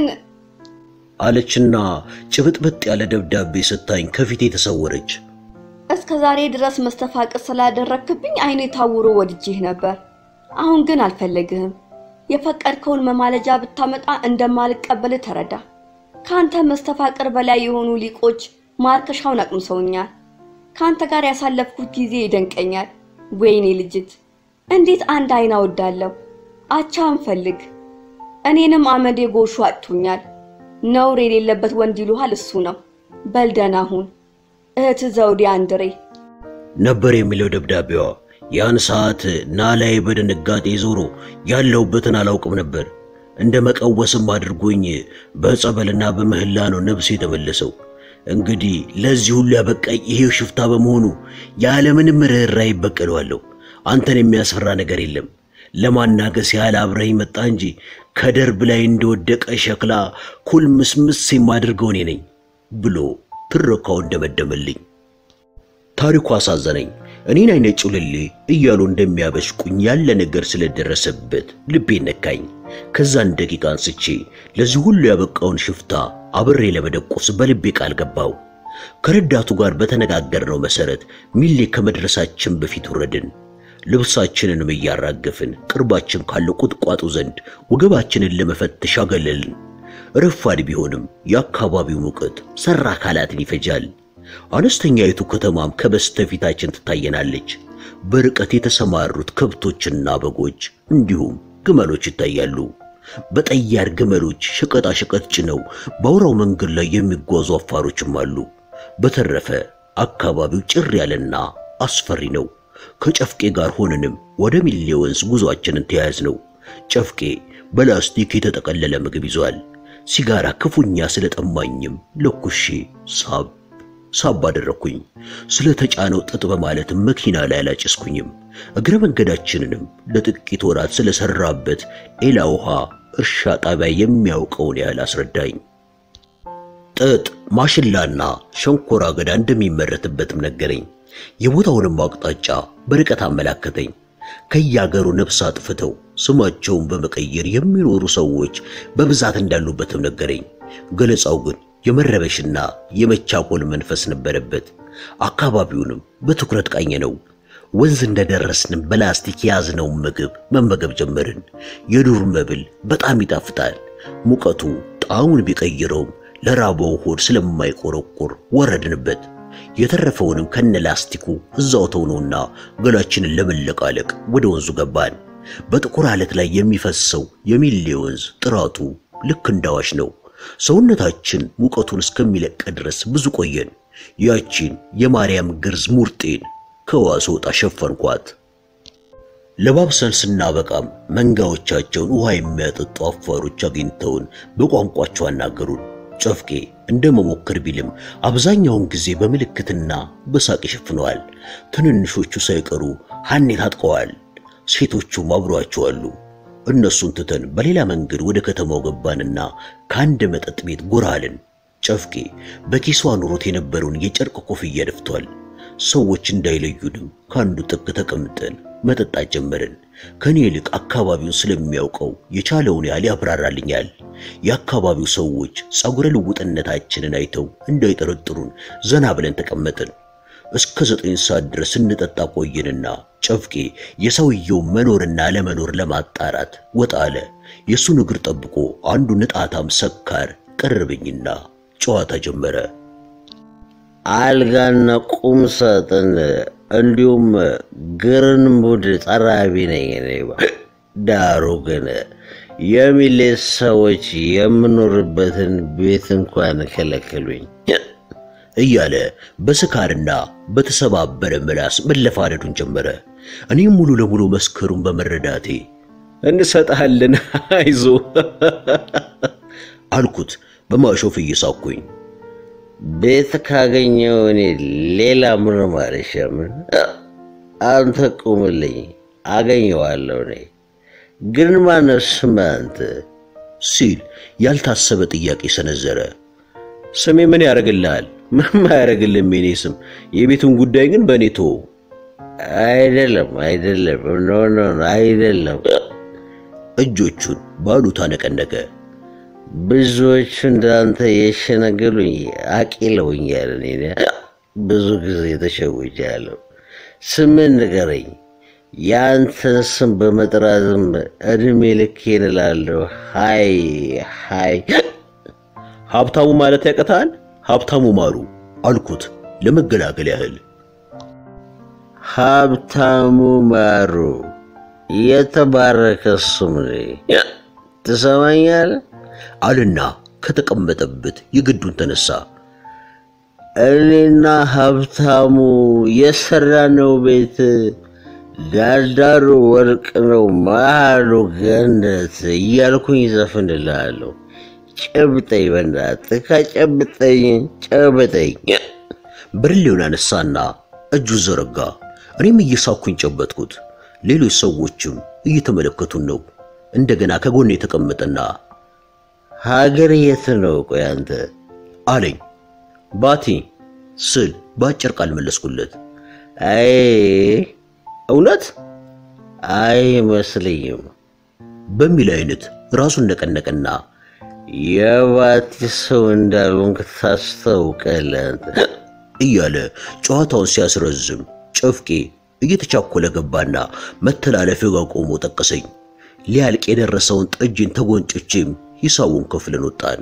S1: አለችና ጭብጥብጥ ያለ ደብዳቤ ስታኝ ከፊቴ ተሰወረች።
S2: እስከ ዛሬ ድረስ መስተፋቅር ስላደረክብኝ አይኔ ታውሮ ወድጄህ ነበር። አሁን ግን አልፈልግህም። የፈቀድከውን መማለጃ ብታመጣ እንደማልቀበል ተረዳ። ካንተ መስተፋቅር በላይ የሆኑ ሊቆች ማርከሻውን አቅምሰውኛል። ካንተ ጋር ያሳለፍኩት ጊዜ ይደንቀኛል። ወይኔ ልጅት እንዴት አንድ አይና ወዳለው አቻን ፈልግ። እኔንም አመዴ ጎሹ አጥቶኛል። ነውር የሌለበት ወንድ ይሉሃል እሱ ነው። በልደና ሁን እህት ዘውዴ አንድሬ
S1: ነበር የሚለው ደብዳቤዋ። ያን ሰዓት ናላይ በድንጋጤ ዞሮ ያለውበትን አላውቅም ነበር። እንደ መቀወስም አድርጎኝ በጸበልና በመህላ ነው ነፍሴ የተመለሰው። እንግዲህ ለዚህ ሁሉ ያበቃኝ ይሄው ሽፍታ በመሆኑ ያለ ምንም ርህራሄ ይበቀለዋለሁ። አንተን የሚያስፈራ ነገር የለም። ለማናገስ ያህል አብረህ መጣ እንጂ ከደርብ ላይ እንደወደቀ ሸክላ ኩልምስምስ የማድርገው እኔ ነኝ ብሎ ትረካው እንደመደመልኝ። ታሪኩ አሳዘነኝ። እኔን አይነጩ ልሌ እያሉ እንደሚያበሽቁኝ ያለ ነገር ስለደረሰበት ልቤ ነካኝ። ከዛን ደቂቃ አንስቼ ለዚህ ሁሉ ያበቃውን ሽፍታ አብሬ ለመደቆስ በልቤ ቃል ገባው። ከረዳቱ ጋር በተነጋገርነው መሰረት ሚሌ ከመድረሳችን በፊት ወረድን። ልብሳችንን እያራገፍን ቅርባችን ካለ ቁጥቋጦ ዘንድ ወገባችንን ለመፈተሽ አገለልን። ረፋድ ቢሆንም የአካባቢው ሙቀት ሰራ አካላትን ይፈጃል። አነስተኛይቱ ከተማም ከበስተፊታችን ትታየናለች። በርቀት የተሰማሩት ከብቶችና በጎች እንዲሁም ግመሎች ይታያሉ። በጠያር ግመሎች ሸቀጣ ሸቀጥ ጭነው በአውራው መንገድ ላይ የሚጓዙ አፋሮችም አሉ። በተረፈ አካባቢው ጭር ያለና አስፈሪ ነው። ከጨፍቄ ጋር ሆነንም ወደ ሚሌ ወንዝ ጉዟችንን ተያያዝነው። ጨፍቄ በላስቲክ የተጠቀለለ ምግብ ይዟል። ሲጋራ ክፉኛ ስለጠማኝም ለኩሼ ሳብ አደረኩኝ። ስለተጫነው ጥጥ በማለት መኪና ላይ አላጨስኩኝም። እግረ መንገዳችንንም ለጥቂት ወራት ስለሰራበት ኤላ ውሃ እርሻ ጣቢያ የሚያውቀውን ያህል አስረዳኝ። ጥጥ ማሽላና ሸንኮራ አገዳ እንደሚመረትበትም ነገረኝ። የቦታውንም አቅጣጫ በርቀት አመላከተኝ። ከያገሩ ነፍስ አጥፍተው ስማቸውን በመቀየር የሚኖሩ ሰዎች በብዛት እንዳሉበትም ነገረኝ። ገለጻው ግን የመረበሽና የመቻኮል መንፈስ ነበረበት። አካባቢውንም በትኩረት ቃኘነው። ወንዝ እንደደረስንም በላስቲክ ያዝነው ምግብ መመገብ ጀመርን። የዱር መብል በጣም ይጣፍጣል። ሙቀቱ ጣዕሙን ቢቀይረውም ለራበው ሆድ ስለማይቆረቆር ወረድንበት። የተረፈውንም ከነላስቲኩ እዛው ተውነውና ገላችንን ለመለቃለቅ ወደ ወንዙ ገባን። በጥቁር አለት ላይ የሚፈሰው የሚሌ ወንዝ ጥራቱ ልክ እንዳዋሽ ነው። ሰውነታችን ሙቀቱን እስከሚለቅ ድረስ ብዙ ቆየን። ያቺን የማርያም ግርዝ ሙርጤን ከዋስ ወጣ ሸፈንኳት። ለባብሰን ስናበቃም መንጋዎቻቸውን ውሃ የሚያጠጡ አፋሮች አግኝተውን በቋንቋቸው አናገሩን። ጨፍቄ እንደመሞከር ቢልም አብዛኛውን ጊዜ በምልክትና በሳቅ ይሸፍነዋል። ትንንሾቹ ሳይቀሩ ሐኔት አጥቀዋል። ሴቶቹም አብሯቸው አሉ። እነሱን ትተን በሌላ መንገድ ወደ ከተማው ገባንና ከአንድ መጠጥ ቤት ጎራ አልን። ጨፍቄ በኪሱ አኑሮት የነበረውን የጨርቅ ኮፍያ ደፍቷል። ሰዎች እንዳይለዩንም ከአንዱ ጥግ ተቀምጠን መጠጣት ጀመርን። ከኔ ይልቅ አካባቢውን ስለሚያውቀው የቻለውን ያህል ያብራራልኛል። የአካባቢው ሰዎች ጸጉረ ልውጥነታችንን አይተው እንዳይጠረጥሩን ዘና ብለን ተቀመጥን። እስከ 9 ሰዓት ድረስ እንጠጣ ቆየንና ጨፍቄ የሰውየው መኖርና ለመኖር ለማጣራት ወጣ አለ። የሱን እግር ጠብቆ አንዱ ንጣታም ሰካር ቀረበኝና ጨዋታ ጀመረ።
S5: አልጋና ቁም ሳጥን እንዲሁም ግርንቡድ ጠራቢ ነኝ እኔ። ዳሩ ግን የሚሌ ሰዎች የምኖርበትን ቤት እንኳን ከለከሉኝ
S1: እያለ በስካርና በተሰባበረ ምላስ መለፋረዱን ጀመረ። እኔም ሙሉ ለሙሉ መስከሩን በመረዳቴ
S4: እንሰጣለን አይዞ
S1: አልኩት በማሾፍ እየሳኩኝ።
S5: ቤት ካገኘው እኔ ሌላ ምን ማለሻም አንተ ቁምልኝ አገኘዋለሁ እኔ። ግን ማነው ስምህ አንተ
S1: ሲል ያልታሰበ ጥያቄ ሰነዘረ።
S4: ስሜ ምን ያደርግልሃል? ምንም አያደርግልም የኔ ስም። የቤቱን ጉዳይ ግን በእኔ ተወው።
S5: አይደለም ኖ አይደለም።
S1: እጆቹን ባሉታ ነቀነቀ።
S5: ብዙዎች እንዳንተ የሸነገሉኝ አቂለውኛል። እኔ ብዙ ጊዜ ተሸውጃለሁ። ስምን ንገረኝ። ያንተን ስም በመጥራትም እድሜ ልኬን እላለሁ። ሃይ
S1: ሀብታሙ ማለት ያቀታል? ሀብታሙ ማሩ አልኩት ለመገላገል ያህል።
S5: ሀብታሙ ማሩ የተባረከ ስም ነው። ትሰማኛለህ?
S1: አልና ከተቀመጠበት የግዱን ተነሳ።
S5: እኔና ሀብታሙ የሰራነው ቤት ዳርዳሩ ወርቅ ነው መሃሉ ገነት እያልኩኝ ዘፍንልሃለሁ። ጨብጠኝ በእናትህ፣ ጨብጠኝ።
S1: ብርሌውን አነሳና እጁን ዘረጋ። እኔም እየሳኩኝ ጨበጥኩት። ሌሎች ሰዎችም እየተመለከቱን ነው። እንደገና ከጎኔ የተቀመጠና
S5: ሀገር የት ነው ቆይ አንተ
S1: አለኝ። ባቲ ስል በአጭር ቃል መለስኩለት።
S5: አይ
S1: እውነት
S5: አይመስለኝም
S1: በሚል አይነት ራሱን ነቀነቀና
S5: የባቲ ሰው እንዳልሆንክ ታስታውቃለህ
S1: እያለ ጨዋታውን ሲያስረዝም ጨፍቄ እየተቻኮለ ገባና መተላለፊያው ጋር ቆሞ ጠቀሰኝ። ሊያልቅ የደረሰውን ጠጅን ተጎንጮቼም ሂሳቡን ከፍለን ወጣን።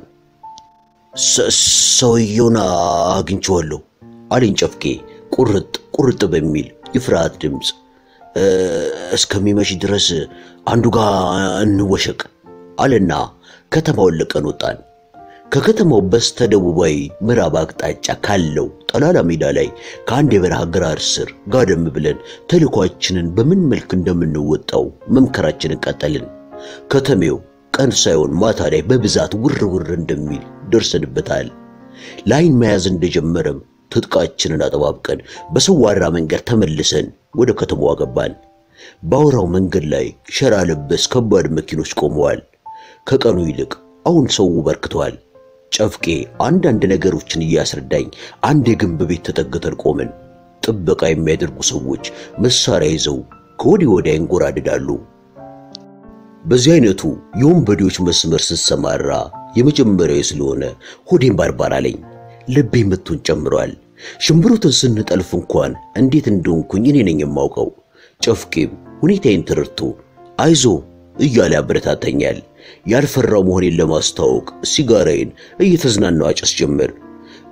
S1: ሰውየውን አግኝቼዋለሁ አለኝ ጨፍቄ ቁርጥ በሚል የፍርሃት ድምፅ። እስከሚመሽ ድረስ አንዱ ጋር እንወሸቅ አለና ከተማውን ለቀን ወጣን። ከከተማው በስተደቡባዊ ምዕራብ አቅጣጫ ካለው ጠላላ ሜዳ ላይ ከአንድ የበረሃ ግራር ስር ጋደም ብለን ተልኳችንን በምን መልክ እንደምንወጣው መምከራችንን ቀጠልን። ከተሜው ቀን ሳይሆን ማታ ላይ በብዛት ውር እንደሚል ደርሰንበታል። ላይን መያዝ እንደጀመረም ትጥቃችንን አጠባብቀን በሰዋራ መንገድ ተመልሰን ወደ ከተማዋ ገባን። ባወራው መንገድ ላይ ሸራ ለበስ ከባድ መኪኖች ቆመዋል። ከቀኑ ይልቅ አሁን ሰው በርክቷል። ጨፍቄ አንዳንድ ነገሮችን እያስረዳኝ አንድ የግንብ ቤት ተጠግተን ቆመን። ጥበቃ የሚያደርጉ ሰዎች መሳሪያ ይዘው ከወዲህ ወዲያ ይንጎራደዳሉ። በዚህ አይነቱ የወንበዴዎች መስመር ስሰማራ የመጀመሪያው ስለሆነ ሆዴን ባርባር አለኝ። ልቤ ምቱን ጨምሯል። ሽንብሩትን ስንጠልፍ እንኳን እንዴት እንደሆንኩኝ እኔ ነኝ የማውቀው። ጨፍቄም ሁኔታዬን ተረድቶ አይዞ እያለ ያበረታተኛል። ያልፈራው መሆኔን ለማስታወቅ ሲጋራዬን እየተዝናናው አጨስ ጀመር።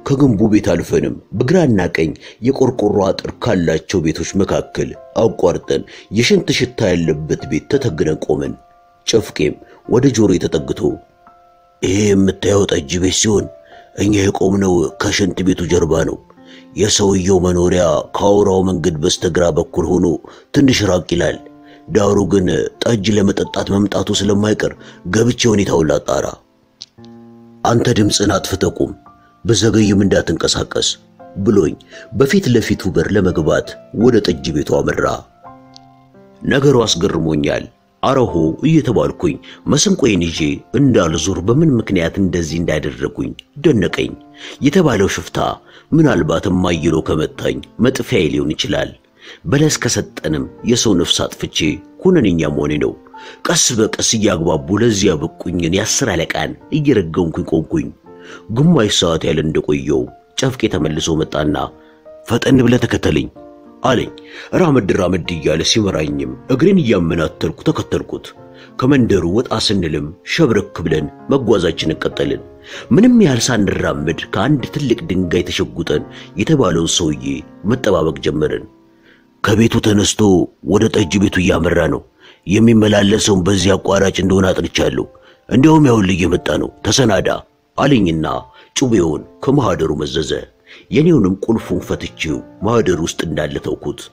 S1: ከግንቡ ቤት አልፈንም በግራና ቀኝ የቆርቆሮ አጥር ካላቸው ቤቶች መካከል አቋርጠን የሽንት ሽታ ያለበት ቤት ተተግነን ቆመን ጨፍቄም ወደ ጆሮ ተጠግቶ ይሄ የምታየው ጠጅ ቤት ሲሆን እኛ የቆምነው ከሽንት ቤቱ ጀርባ ነው። የሰውየው መኖሪያ ከአውራው መንገድ በስተግራ በኩል ሆኖ ትንሽ ራቅ ይላል። ዳሩ ግን ጠጅ ለመጠጣት መምጣቱ ስለማይቀር ገብቼ ሁኔታውን ላጣራ። አንተ ድምፅን አጥፍተህ ቁም፣ በዘገይም እንዳትንቀሳቀስ ብሎኝ በፊት ለፊቱ በር ለመግባት ወደ ጠጅ ቤቱ አመራ። ነገሩ አስገርሞኛል። አረሆ እየተባልኩኝ መስንቆዬን ይዤ እንዳልዞር በምን ምክንያት እንደዚህ እንዳደረጉኝ ደነቀኝ። የተባለው ሽፍታ ምናልባትም ማይሎ ከመታኝ መጥፊያዬ ሊሆን ይችላል። በለስ ከሰጠንም የሰው ነፍስ አጥፍቼ ኩነንኛ መሆኔ ነው። ቀስ በቀስ እያግባቡ ለዚያ በቁኝን ያስር አለቃን እየረገምኩኝ ቆምኩኝ። ግማሽ ሰዓት ያለ እንደቆየው ጨፍቄ ተመልሶ መጣና ፈጠን ብለህ ተከተለኝ አለኝ። ራመድ እያለ ሲመራኝም እግሬን እያመናተልኩ ተከተልኩት። ከመንደሩ ወጣ ስንልም ሸብረክ ብለን መጓዛችንን ቀጠልን። ምንም ያህል ሳንራመድ ከአንድ ትልቅ ድንጋይ ተሸጉጠን የተባለው ሰውዬ መጠባበቅ ጀመርን። ከቤቱ ተነስቶ ወደ ጠጅ ቤቱ እያመራ ነው። የሚመላለሰው በዚህ አቋራጭ እንደሆነ አጥንቻለሁ። እንዲያውም ያውልህ እየመጣ ነው፣ ተሰናዳ አለኝና ጩቤውን ከማህደሩ መዘዘ። የኔውንም ቁልፉን ፈትቼው ማህደር ውስጥ እንዳለ ተውኩት።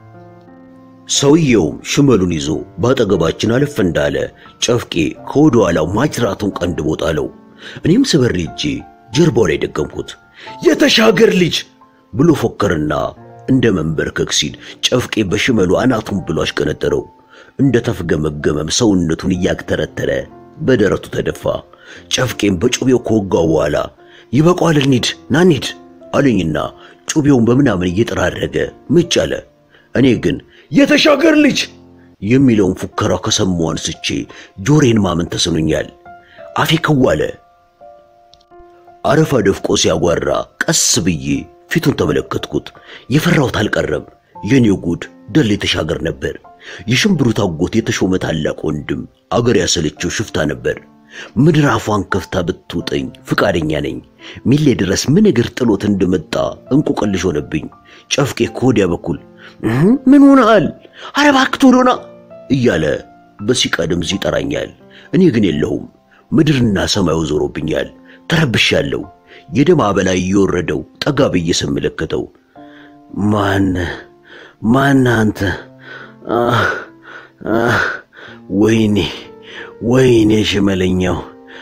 S1: ሰውየውም ሽመሉን ይዞ ባጠገባችን አለፍ እንዳለ ጨፍቄ ከወደ ኋላው ማጅራቱን ቀንድቦ ጣለው። እኔም ስበር ልጄ ጀርባው ላይ ደገምኩት። የተሻገር ልጅ ብሎ ፎከርና እንደ መንበርከክ ሲል ጨፍቄ በሽመሉ አናቱን ብሎ አሽቀነጠረው። እንደ ተፍገመገመም ሰውነቱን እያክተረተረ በደረቱ ተደፋ። ጨፍቄም በጩቤው ከወጋው በኋላ ይበቃዋል እንሂድ ና እንሂድ አለኝና ጩቤውን በምናምን እየጠራረገ ምጭ አለ። እኔ ግን የተሻገር ልጅ የሚለውን ፉከራ ከሰማሁ አንስቼ ጆሮዬን ማመን ተስኖኛል። አፌ ከዋለ። አረፋ ደፍቆ ሲያጓራ ቀስ ብዬ ፊቱን ተመለከትኩት። የፈራሁት አልቀረም። የኔው ጉድ ደሌ ተሻገር ነበር። የሽንብሩት አጎት የተሾመ ታላቅ ወንድም አገር ያሰለችው ሽፍታ ነበር። ምድር አፏን ከፍታ ብትውጠኝ ፍቃደኛ ነኝ። ሚሌ ድረስ ምን እግር ጥሎት እንደመጣ እንቆቅልሽ ሆነብኝ። ጨፍቄ ከወዲያ በኩል ምን ሆነሃል? ኧረ እባክህ ቶሎ ና እያለ በሲቃ ድምፅ ይጠራኛል። እኔ ግን የለሁም። ምድርና ሰማዩ ዞሮብኛል። ተረብሻለሁ። የደም አበላ እየወረደው ጠጋ ብዬ ስመለከተው ማን አንተ? ወይኔ ሽመለኛው፣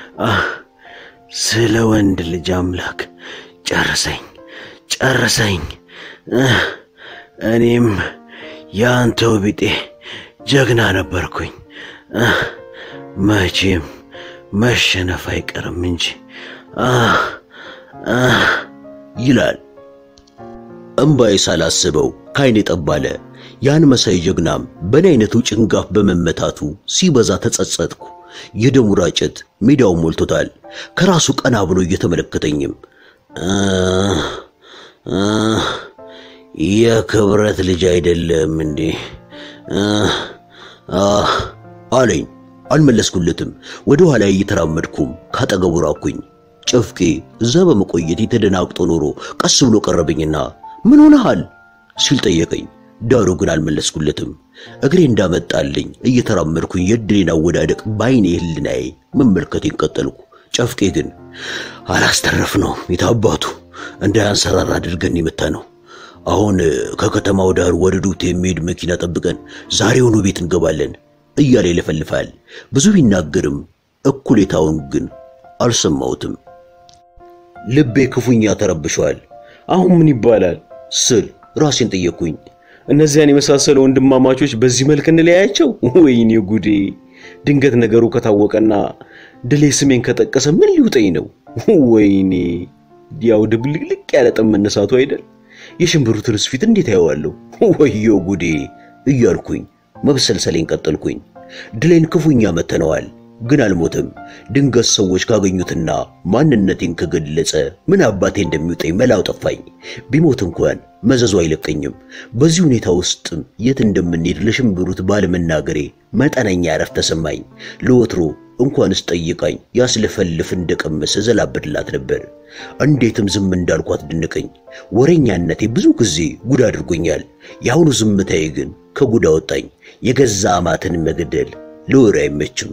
S1: ስለ ወንድ ልጅ አምላክ ጨርሰኝ። እኔም ያንተው ቢጤ ጀግና ነበርኩኝ። መቼም መሸነፍ አይቀርም እንጂ ይላል። እምባዬ ሳላስበው ካይኔ ጠባለ። ያን መሳይ ጀግናም በኔ አይነቱ ጭንጋፍ በመመታቱ ሲበዛ ተጸጸትኩ። የደሙ ራጨት ሜዳው ሞልቶታል። ከራሱ ቀና ብሎ እየተመለከተኝም የክብረት ልጅ አይደለም እንዴ አለኝ። አልመለስኩለትም። ወደ ኋላ እየተራመድኩም ካጠገቡ ራኩኝ። ጨፍቄ እዛ በመቆየት የተደናቅጦ ኖሮ ቀስ ብሎ ቀረበኝና ምን ሆነሃል ሲል ጠየቀኝ። ዳሩ ግን አልመለስኩለትም። እግሬ እንዳመጣልኝ እየተራመድኩኝ የድሌን አወዳደቅ ባይኔ ህልናዬ መመልከቴን ቀጠልኩ። ጨፍቄ ግን አላስተረፍነው። የታባቱ እንዳያንሰራራ አድርገን ይመታ ነው። አሁን ከከተማው ዳር ወደ ዱት የሚሄድ መኪና ጠብቀን ዛሬውኑ ቤት እንገባለን እያለ ይለፈልፋል። ብዙ ቢናገርም እኩሌታውን ግን አልሰማሁትም። ልቤ ክፉኛ ተረብሿል። አሁን ምን ይባላል ስል ራሴን ጠየቅኩኝ። እነዚያን የመሳሰሉ ወንድማማቾች በዚህ መልክ እንለያያቸው? ወይኔ ጉዴ! ድንገት ነገሩ ከታወቀና ድሌ ስሜን ከጠቀሰ ምን ሊውጠኝ ነው? ወይኔ! ያው ድብልቅልቅ ያለ ጠም መነሳቱ አይደል? የሽንብሩትን ፊት እንዴት ያየዋለሁ? ወዮ ጉዴ እያልኩኝ መብሰልሰሌን ቀጠልኩኝ። ድሌን ክፉኛ መተነዋል፣ ግን አልሞተም። ድንገት ሰዎች ካገኙትና ማንነቴን ከገለጸ ምን አባቴ እንደሚውጠኝ መላው ጠፋኝ። ቢሞት እንኳን መዘዙ አይለቀኝም። በዚህ ሁኔታ ውስጥ የት እንደምንሄድ ለሽንብሩት ባለመናገሬ መጠነኛ ረፍት ተሰማኝ። ለወትሮ እንኳንስ ጠይቃኝ ያስለፈልፍ እንደቀመሰ ዘላብድላት ነበር። እንዴትም ዝም እንዳልኳት ድንቀኝ። ወሬኛነቴ ብዙ ጊዜ ጉድ አድርጎኛል። ያሁኑ ዝምታዬ ግን ከጉድ አወጣኝ። የገዛ አማትን መግደል ለወሬ አይመችም።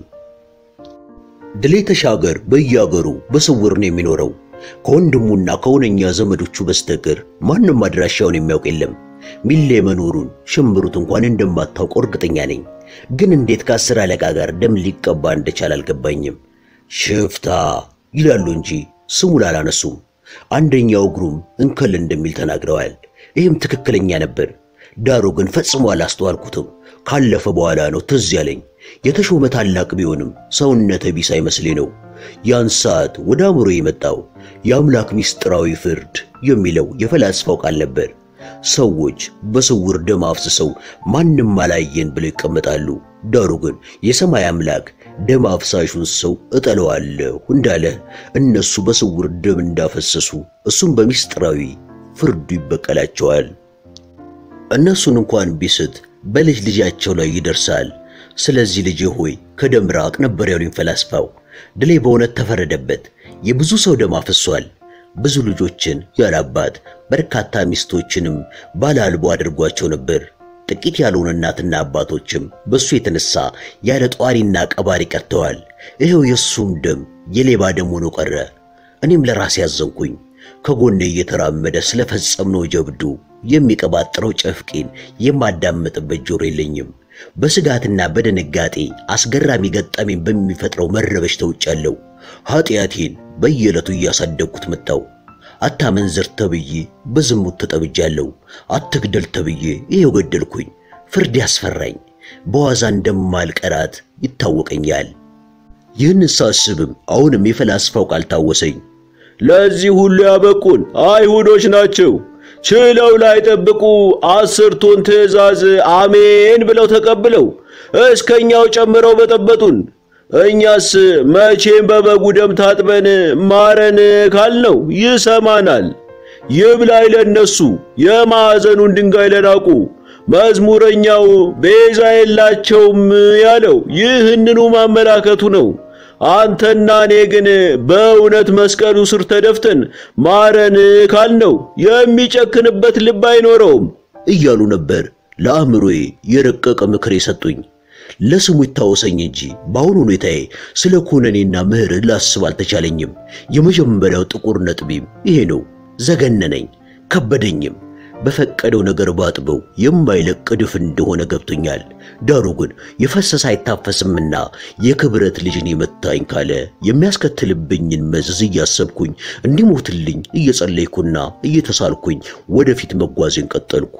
S1: ድሌ ተሻገር በየአገሩ በስውር ነው የሚኖረው። ከወንድሙና ከሆነኛ ዘመዶቹ በስተቀር ማንም አድራሻውን የሚያውቅ የለም። ሚሌ መኖሩን ሽንብሩት እንኳን እንደማታውቅ እርግጠኛ ነኝ። ግን እንዴት ከአስር አለቃ ጋር ደም ሊቀባ እንደቻለ አልገባኝም። ሽፍታ ይላሉ እንጂ ስሙን አላነሱም። አንደኛው እግሩም እንከል እንደሚል ተናግረዋል። ይህም ትክክለኛ ነበር። ዳሩ ግን ፈጽሞ አላስተዋልኩትም። ካለፈ በኋላ ነው ትዝ ያለኝ። የተሾመ ታላቅ ቢሆንም ሰውነተ ቢስ አይመስለኝ ነው። ያን ሰዓት ወደ አእምሮ የመጣው የአምላክ ሚስጥራዊ ፍርድ የሚለው የፈላስፋው ቃል ነበር። ሰዎች በስውር ደም አፍስሰው ማንም አላየን ብለው ይቀመጣሉ። ዳሩ ግን የሰማይ አምላክ ደም አፍሳሹን ሰው እጠለዋለሁ እንዳለ እነሱ በስውር ደም እንዳፈሰሱ እሱም በሚስጥራዊ ፍርዱ ይበቀላቸዋል። እነሱን እንኳን ቢስት በልጅ ልጃቸው ላይ ይደርሳል። ስለዚህ ልጄ ሆይ ከደም ራቅ ነበር ያሉኝ ፈላስፋው። ድሌ በእውነት ተፈረደበት። የብዙ ሰው ደም አፍሷል። ብዙ ልጆችን ያላባት በርካታ ሚስቶችንም ባላልቦ አድርጓቸው ነበር። ጥቂት ያልሆኑ እናትና አባቶችም በሱ የተነሳ ያለ ጧሪና ቀባሪ ቀርተዋል። ይሄው የሱም ደም የሌባ ደም ሆኖ ቀረ። እኔም ለራሴ ያዘንኩኝ። ከጎኔ እየተራመደ ስለፈጸምነው ጀብዱ የሚቀባጥረው ጨፍቄን የማዳምጥበት ጆሮ የለኝም። በስጋትና በድንጋጤ አስገራሚ ገጠመኝ በሚፈጥረው መረበሽ ተውጫለሁ። ኃጢአቴን በየዕለቱ እያሳደግኩት መጣሁ። አታመንዝር ተብዬ በዝሙት ተጠብጃለሁ። አትግደል ተብዬ ይሄው ገደልኩኝ። ፍርድ ያስፈራኝ። በዋዛ እንደማልቀራት ይታወቀኛል። ይህን ሳስብም አሁንም የፈላስፋው ቃል ታወሰኝ።
S4: ለዚህ ሁሉ ያበቁን አይሁዶች ናቸው። ችለው ላይ ጠብቁ 10ቱን ትእዛዝ አሜን ብለው ተቀብለው እስከኛው ጨምረው በጠበጡን። እኛስ መቼም በበጉ ደም ታጥበን ማረን ካልነው ይሰማናል። ይብላኝ ለነሱ የማዕዘኑን ድንጋይ ለናቁ። መዝሙረኛው ቤዛ የላቸውም ያለው ይህንኑ ማመላከቱ ነው። አንተና እኔ ግን በእውነት መስቀሉ ስር ተደፍተን ማረን ካልነው የሚጨክንበት ልብ አይኖረውም
S1: እያሉ ነበር ለአእምሮዬ የረቀቀ ምክር የሰጡኝ። ለስሙ ይታወሰኝ እንጂ በአሁኑ ሁኔታዬ ስለ ኩነኔና ምህረት ላስብ አልተቻለኝም። የመጀመሪያው ጥቁር ነጥቤም ይሄ ነው። ዘገነነኝ፣ ከበደኝም። በፈቀደው ነገር ባጥበው የማይለቅ ድፍ እንደሆነ ገብቶኛል። ዳሩ ግን የፈሰሰ አይታፈስምና የክብረት ልጅን የመታኝ ካለ የሚያስከትልብኝን መዘዝ እያሰብኩኝ እንዲሞትልኝ እየጸለይኩና እየተሳልኩኝ ወደፊት መጓዜን ቀጠልኩ።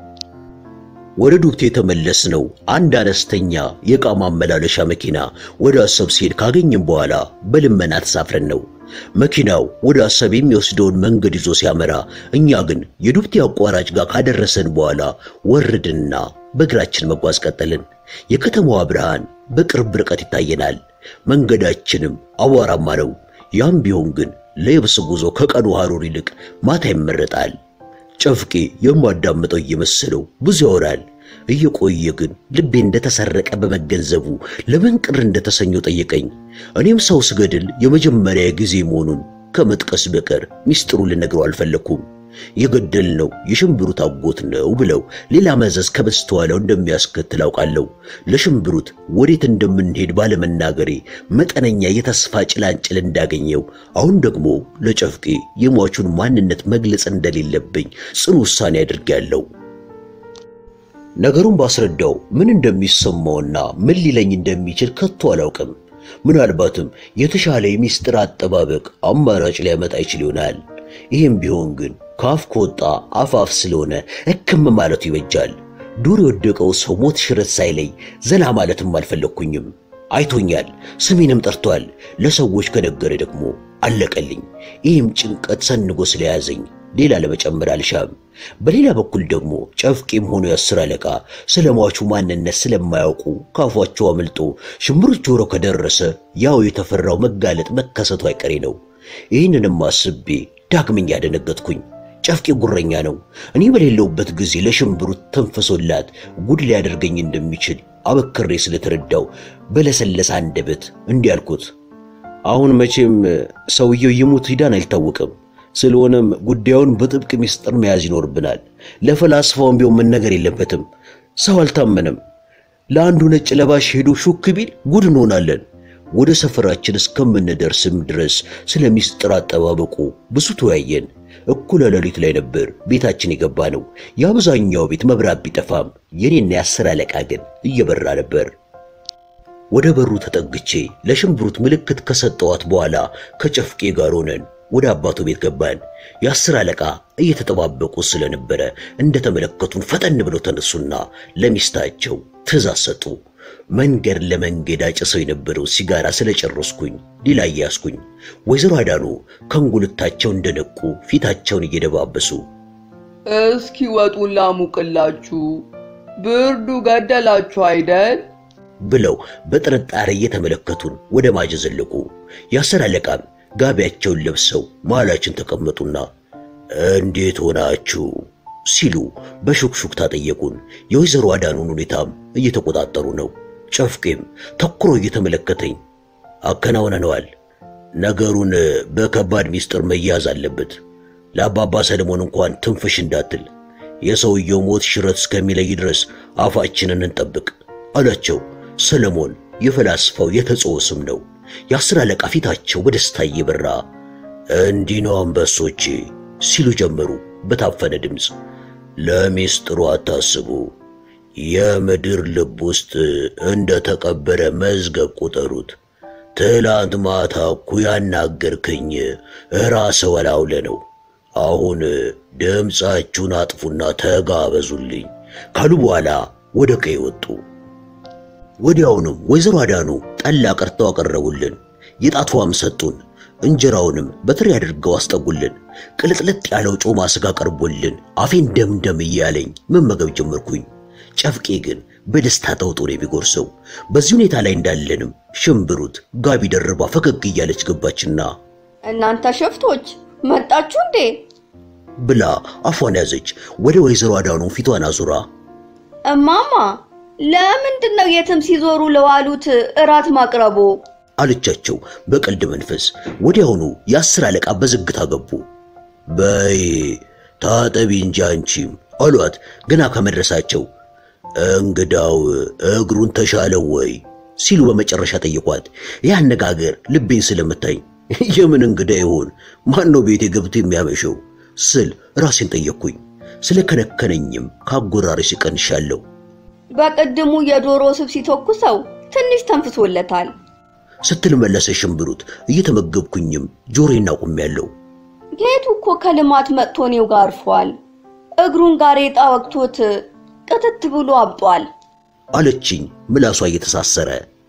S1: ወደ ዱብቴ የተመለስነው አንድ አነስተኛ የዕቃ ማመላለሻ መኪና ወደ አሰብ ሲሄድ ካገኘን በኋላ በልመና ተሳፍረን ነው። መኪናው ወደ አሰብ የሚወስደውን መንገድ ይዞ ሲያመራ እኛ ግን የዱብቴ አቋራጭ ጋር ካደረሰን በኋላ ወረድንና በእግራችን መጓዝ ቀጠልን። የከተማዋ ብርሃን በቅርብ ርቀት ይታየናል። መንገዳችንም አቧራማ ነው። ያም ቢሆን ግን ለየብስ ጉዞ ከቀኑ ሐሩር ይልቅ ማታ ይመረጣል። ጨፍቄ የማዳምጠው እየመሰለው ብዙ ያወራል። እየቆየ ግን ልቤ እንደተሰረቀ በመገንዘቡ ለምን ቅር እንደተሰኘው ጠየቀኝ። እኔም ሰው ስገድል የመጀመሪያ ጊዜ መሆኑን ከመጥቀስ በቀር ሚስጥሩን ልነግረው አልፈለኩም። የገደልነው የሽንብሩት አጎት ነው ብለው ሌላ መዘዝ ከበስተኋላው እንደሚያስከትል አውቃለሁ። ለሽንብሩት ወዴት እንደምንሄድ ባለመናገሬ መጠነኛ የተስፋ ጭላንጭል እንዳገኘው አሁን ደግሞ ለጨፍቄ የሟቹን ማንነት መግለጽ እንደሌለብኝ ጽኑ ውሳኔ አድርጌያለሁ። ነገሩን ባስረዳው ምን እንደሚሰማውና ምን ሊለኝ እንደሚችል ከቶ አላውቅም። ምናልባትም የተሻለ የሚስጥር አጠባበቅ አማራጭ ሊያመጣ ይችል ይሆናል። ይህም ቢሆን ግን ካፍ ከወጣ አፋፍ ስለሆነ ሕክም ማለቱ ይበጃል። ዱር የወደቀው ሰው ሞት ሽረት ሳይለይ ዘና ማለትም አልፈለኩኝም። አይቶኛል፣ ስሜንም ጠርቷል። ለሰዎች ከነገረ ደግሞ አለቀልኝ። ይህም ጭንቀት ሰንጎ ስለያዘኝ ሌላ ለመጨመር አልሻም። በሌላ በኩል ደግሞ ጨፍቄም ሆኖ የአስር አለቃ ስለሟቹ ማንነት ስለማያውቁ ካፏቸው አመልጦ ሽንብሩት ጆሮ ከደረሰ ያው የተፈራው መጋለጥ መከሰቱ አይቀሬ ነው። ይህንንም አስቤ ዳግመኛ ደነገጥኩኝ። ጨፍቄ ጉረኛ ነው። እኔ በሌለውበት ጊዜ ለሽንብሩት ተንፈሶላት ጉድ ሊያደርገኝ እንደሚችል አበክሬ ስለተረዳው በለሰለሰ አንደበት እንዲያልኩት፣ አሁን መቼም ሰውየው ይሙት ይዳን አይታወቅም። ስለሆነም ጉዳዩን በጥብቅ ሚስጥር መያዝ ይኖርብናል። ለፈላስፋውም ቢሆን መነገር የለበትም። ሰው አልታመነም። ለአንዱ ነጭ ለባሽ ሄዶ ሹክ ቢል ጉድ እንሆናለን። ወደ ሰፈራችን እስከምንደርስም ድረስ ስለ ሚስጥር አጠባበቁ ብዙ ተወያየን። እኩለ ሌሊት ላይ ነበር ቤታችን የገባ ነው። የአብዛኛው ቤት መብራት ቢጠፋም የኔና የአስር አለቃ ግን እየበራ ነበር። ወደ በሩ ተጠግቼ ለሽንብሩት ምልክት ከሰጠዋት በኋላ ከጨፍቄ ጋር ሆነን ወደ አባቱ ቤት ገባን። የአስር አለቃ እየተጠባበቁ ስለነበረ እንደተመለከቱን ፈጠን ብለው ተነሱና ለሚስታቸው ትእዛዝ ሰጡ። መንገድ ለመንገድ አጭሰው የነበረው ሲጋራ ስለጨረስኩኝ ሌላ ያስኩኝ። ወይዘሮ አዳኑ ከንጉልታቸው እንደነቁ ፊታቸውን እየደባበሱ
S3: እስኪ ወጡን ላሙቅላችሁ፣ ብርዱ ገደላችሁ አይደል
S1: ብለው በጥርጣሬ እየተመለከቱን ወደ ማጀ ዘለቁ። የአስር አለቃም ጋቢያቸውን ለብሰው መሃላችን ተቀመጡና እንዴት ሆናችሁ ሲሉ በሹክሹክታ ጠየቁን። የወይዘሮ አዳኑን ሁኔታም እየተቆጣጠሩ ነው። ጨፍቄም ተኩሮ እየተመለከተኝ አከናውነነዋል። ነገሩን በከባድ ሚስጥር መያዝ አለበት። ለአባባ ሰለሞን እንኳን ትንፍሽ እንዳትል፣ የሰውየው ሞት ሽረት እስከሚለይ ድረስ አፋችንን እንጠብቅ አላቸው። ሰለሞን የፈላስፋው የተጽኦ ስም ነው። የአስር አለቃ ፊታቸው በደስታ እየበራ እንዲህ ነው አንበሶቼ ሲሉ ጀመሩ በታፈነ ድምፅ። ለሚስጥሩ አታስቡ፣ የምድር ልብ ውስጥ እንደ ተቀበረ መዝገብ ቁጠሩት። ትላንት ማታ እኮ ያናገርከኝ ራስ ወላውለ ነው። አሁን ድምፃችሁን አጥፉና ተጋበዙልኝ ካሉ በኋላ ወደ ቀይ ወጡ። ወዲያውንም ወይዘሮ አዳኑ ጠላ ቀርተው አቀረቡልን። የጣቷም ሰጡን። እንጀራውንም በትሪ አድርገው አስጠጉልን። ቅልጥልጥ ያለው ጮማ ስጋ ቀርቦልን አፌን ደምደም እያለኝ መመገብ ጀመርኩኝ። ጨፍቄ ግን በደስታ ተውጦ ነው የሚጎርሰው። በዚህ ሁኔታ ላይ እንዳለንም ሽንብሩት ጋቢ ደርባ ፈገግ እያለች ገባችና
S2: እናንተ ሸፍቶች መጣችሁ እንዴ
S1: ብላ አፏን ያዘች። ወደ ወይዘሮ አዳኑ ፊቷን አዙራ
S2: እማማ ለምንድነው የትም ሲዞሩ ለዋሉት እራት ማቅረቡ
S1: አለቻቸው በቀልድ መንፈስ። ወዲያውኑ የአስር አለቃ በዝግታ ገቡ። በይ ታጠቢ እንጂ አንቺም አሏት ገና ከመድረሳቸው። እንግዳው እግሩን ተሻለው ወይ ሲሉ በመጨረሻ ጠየቋት። ያነጋገር ልቤን ስለመታኝ የምን እንግዳ ይሆን ማን ነው ቤቴ ገብቶ የሚያመሸው ስል ራሴን ጠየቅኩኝ። ስለከነከነኝም ካጎራሪስ ቀንሻለሁ።
S2: በቀድሙ የዶሮ ስብ ሲተኩሰው ትንሽ ተንፍሶለታል
S1: ስትል መለሰ ሽንብሩት። እየተመገብኩኝም ጆሮዬን አቁሜያለሁ።
S2: ጌቱ እኮ ከልማት መጥቶ ነው ጋር አርፏል። እግሩን ጋሬጣ ወቅቶት ቅጥት ብሎ አብጧል
S1: አለችኝ ምላሷ እየተሳሰረ።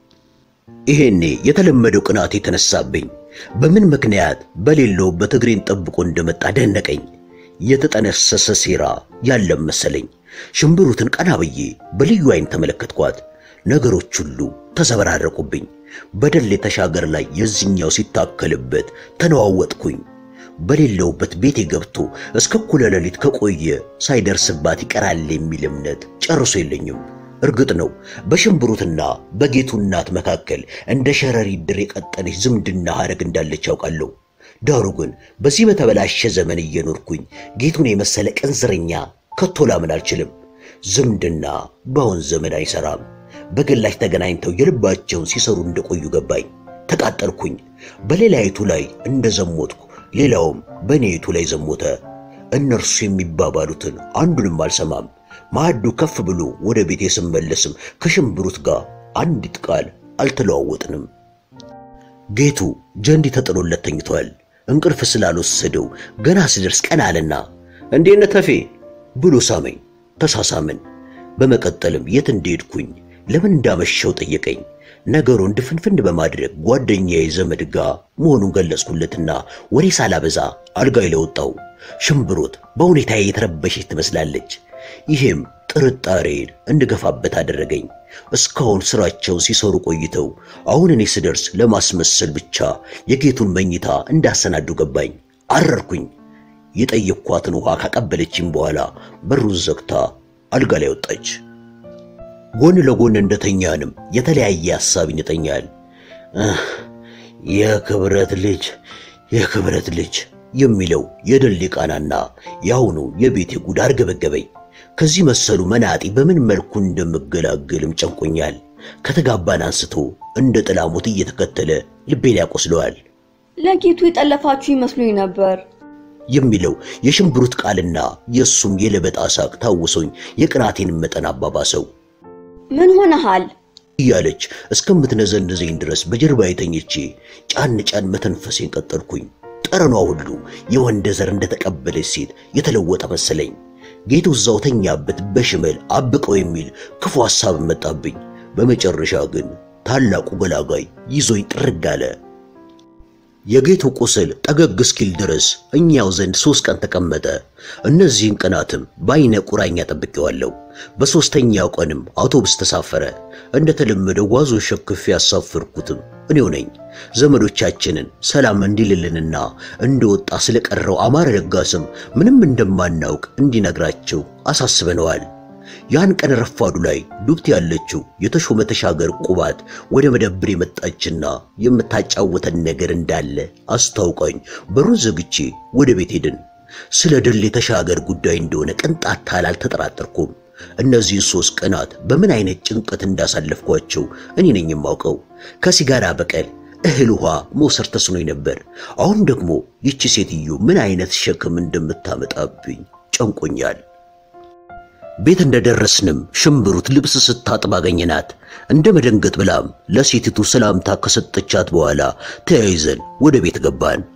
S1: ይሄኔ የተለመደው ቅናት የተነሳብኝ። በምን ምክንያት በሌለውበት እግሬን ጠብቆ እንደመጣ ደነቀኝ። የተጠነሰሰ ሴራ ያለም መሰለኝ። ሽንብሩትን ቀና ብዬ በልዩ አይን ተመለከትኳት። ነገሮች ሁሉ ተዘበራረቁብኝ። በደል የተሻገር ላይ የዚህኛው ሲታከልበት ተነዋወጥኩኝ። በሌለውበት ቤቴ ገብቶ እስከ እኩለ ሌሊት ከቆየ ሳይደርስባት ይቀራል የሚል እምነት ጨርሶ የለኝም። እርግጥ ነው በሽንብሩትና በጌቱ እናት መካከል እንደ ሸረሪት ድር የቀጠነች ዝምድና ሐረግ እንዳለች ያውቃለሁ። ዳሩ ግን በዚህ በተበላሸ ዘመን እየኖርኩኝ ጌቱን የመሰለ ቅንዝረኛ ከቶ ላምን አልችልም። ዝምድና በአሁን ዘመን አይሰራም። በግላጭ ተገናኝተው የልባቸውን ሲሰሩ እንደቆዩ ገባኝ። ተቃጠልኩኝ። በሌላይቱ ላይ እንደዘሞትኩ ሌላውም በኔቱ ላይ ዘሞተ። እነርሱ የሚባባሉትን አንዱንም አልሰማም። ማዕዱ ከፍ ብሎ ወደ ቤቴ ስመለስም ከሽንብሩት ጋር አንዲት ቃል አልተለዋወጥንም። ጌቱ ጀንዲ ተጥሎለት ተኝቷል። እንቅልፍ ስላልወሰደው ገና ስደርስ ቀና አለና እንዴት ነህ ተፌ ብሎ ሳመኝ። ተሳሳምን። በመቀጠልም የት እንደሄድኩኝ ለምን እንዳመሸው ጠየቀኝ። ነገሩን ድፍንፍን በማድረግ ጓደኛዬ ዘመድ ጋር መሆኑን ገለጽኩለትና ወሬ ሳላበዛ አልጋይ ለወጣው። ሽንብሩት በሁኔታዬ የተረበሸች ትመስላለች። ይሄም ጥርጣሬን እንድገፋበት አደረገኝ። እስካሁን ስራቸው ሲሰሩ ቆይተው አሁን እኔ ስደርስ ለማስመሰል ብቻ የጌቱን መኝታ እንዳሰናዱ ገባኝ። አረርኩኝ። የጠየቅኳትን ውሃ ካቀበለችኝ በኋላ በሩን ዘግታ አልጋ ላይ ወጣች። ጎን ለጎን እንደተኛንም የተለያየ ሐሳብ ይነጠኛል። የክብረት ልጅ የሚለው የደሌ ቃናና ያውኑ የቤቴ ጉድ አርገበገበኝ። ከዚህ መሰሉ መናጢ በምን መልኩ እንደምገላገልም ጨንቆኛል። ከተጋባን አንስቶ እንደ ጥላሞት እየተከተለ ልቤን ያቆስለዋል።
S2: ለጌቱ የጠለፋችሁ ይመስሉኝ ነበር
S1: የሚለው የሽንብሩት ቃልና የሱም የለበጣ ሳቅ ታውሶኝ የቅናቴን መጠን አባባሰው።
S2: ምን ሆነሃል
S1: እያለች እስከምትነዘንዘኝ ድረስ በጀርባዬ ተኝቼ ጫን መተንፈሴን ቀጠልኩኝ። ጠረኗ ሁሉ የወንድ ዘር እንደተቀበለች ሴት የተለወጠ መሰለኝ። ጌቱ እዛው ተኛበት በሽመል አብቀው የሚል ክፉ ሐሳብ መጣብኝ። በመጨረሻ ግን ታላቁ ገላጋይ ይዞኝ ጥርግ አለ። የጌቱ ቁስል ጠገግ እስኪል ድረስ እኛው ዘንድ 3 ቀን ተቀመጠ። እነዚህን ቀናትም በአይነ ቁራኛ ጠብቄዋለሁ። በሶስተኛው ቀንም አውቶቡስ ተሳፈረ። እንደተለመደው ጓዙን ሸክፌ ያሳፈርኩትም እኔው ነኝ። ዘመዶቻችንን ሰላም እንዲልልንና እንደወጣ ስለቀረው አማረ ለጋስም ምንም እንደማናውቅ እንዲነግራቸው አሳስበነዋል። ያን ቀን ረፋዱ ላይ ዱብት ያለችው የተሾመ ተሻገር ቁባት ወደ መደብር የመጣችና የምታጫወተን ነገር እንዳለ አስታውቀኝ በሩን ዘግቼ ወደ ቤት ሄድን። ስለ ደሌ ተሻገር ጉዳይ እንደሆነ ቅንጣት አልተጠራጠርኩም። እነዚህ 3 ቀናት በምን አይነት ጭንቀት እንዳሳለፍኳቸው እኔ ነኝ የማውቀው። ከሲጋራ በቀል እህል ውሃ መውሰድ ተስኖኝ ነበር። አሁን ደግሞ ይቺ ሴትዮ ምን አይነት ሸክም እንደምታመጣብኝ ጨንቆኛል። ቤት እንደደረስንም ሽንብሩት ልብስ ስታጥብ አገኘናት። እንደ መደንገጥ ብላም ለሴቲቱ ሰላምታ ከሰጠቻት በኋላ ተያይዘን ወደ ቤት ገባን።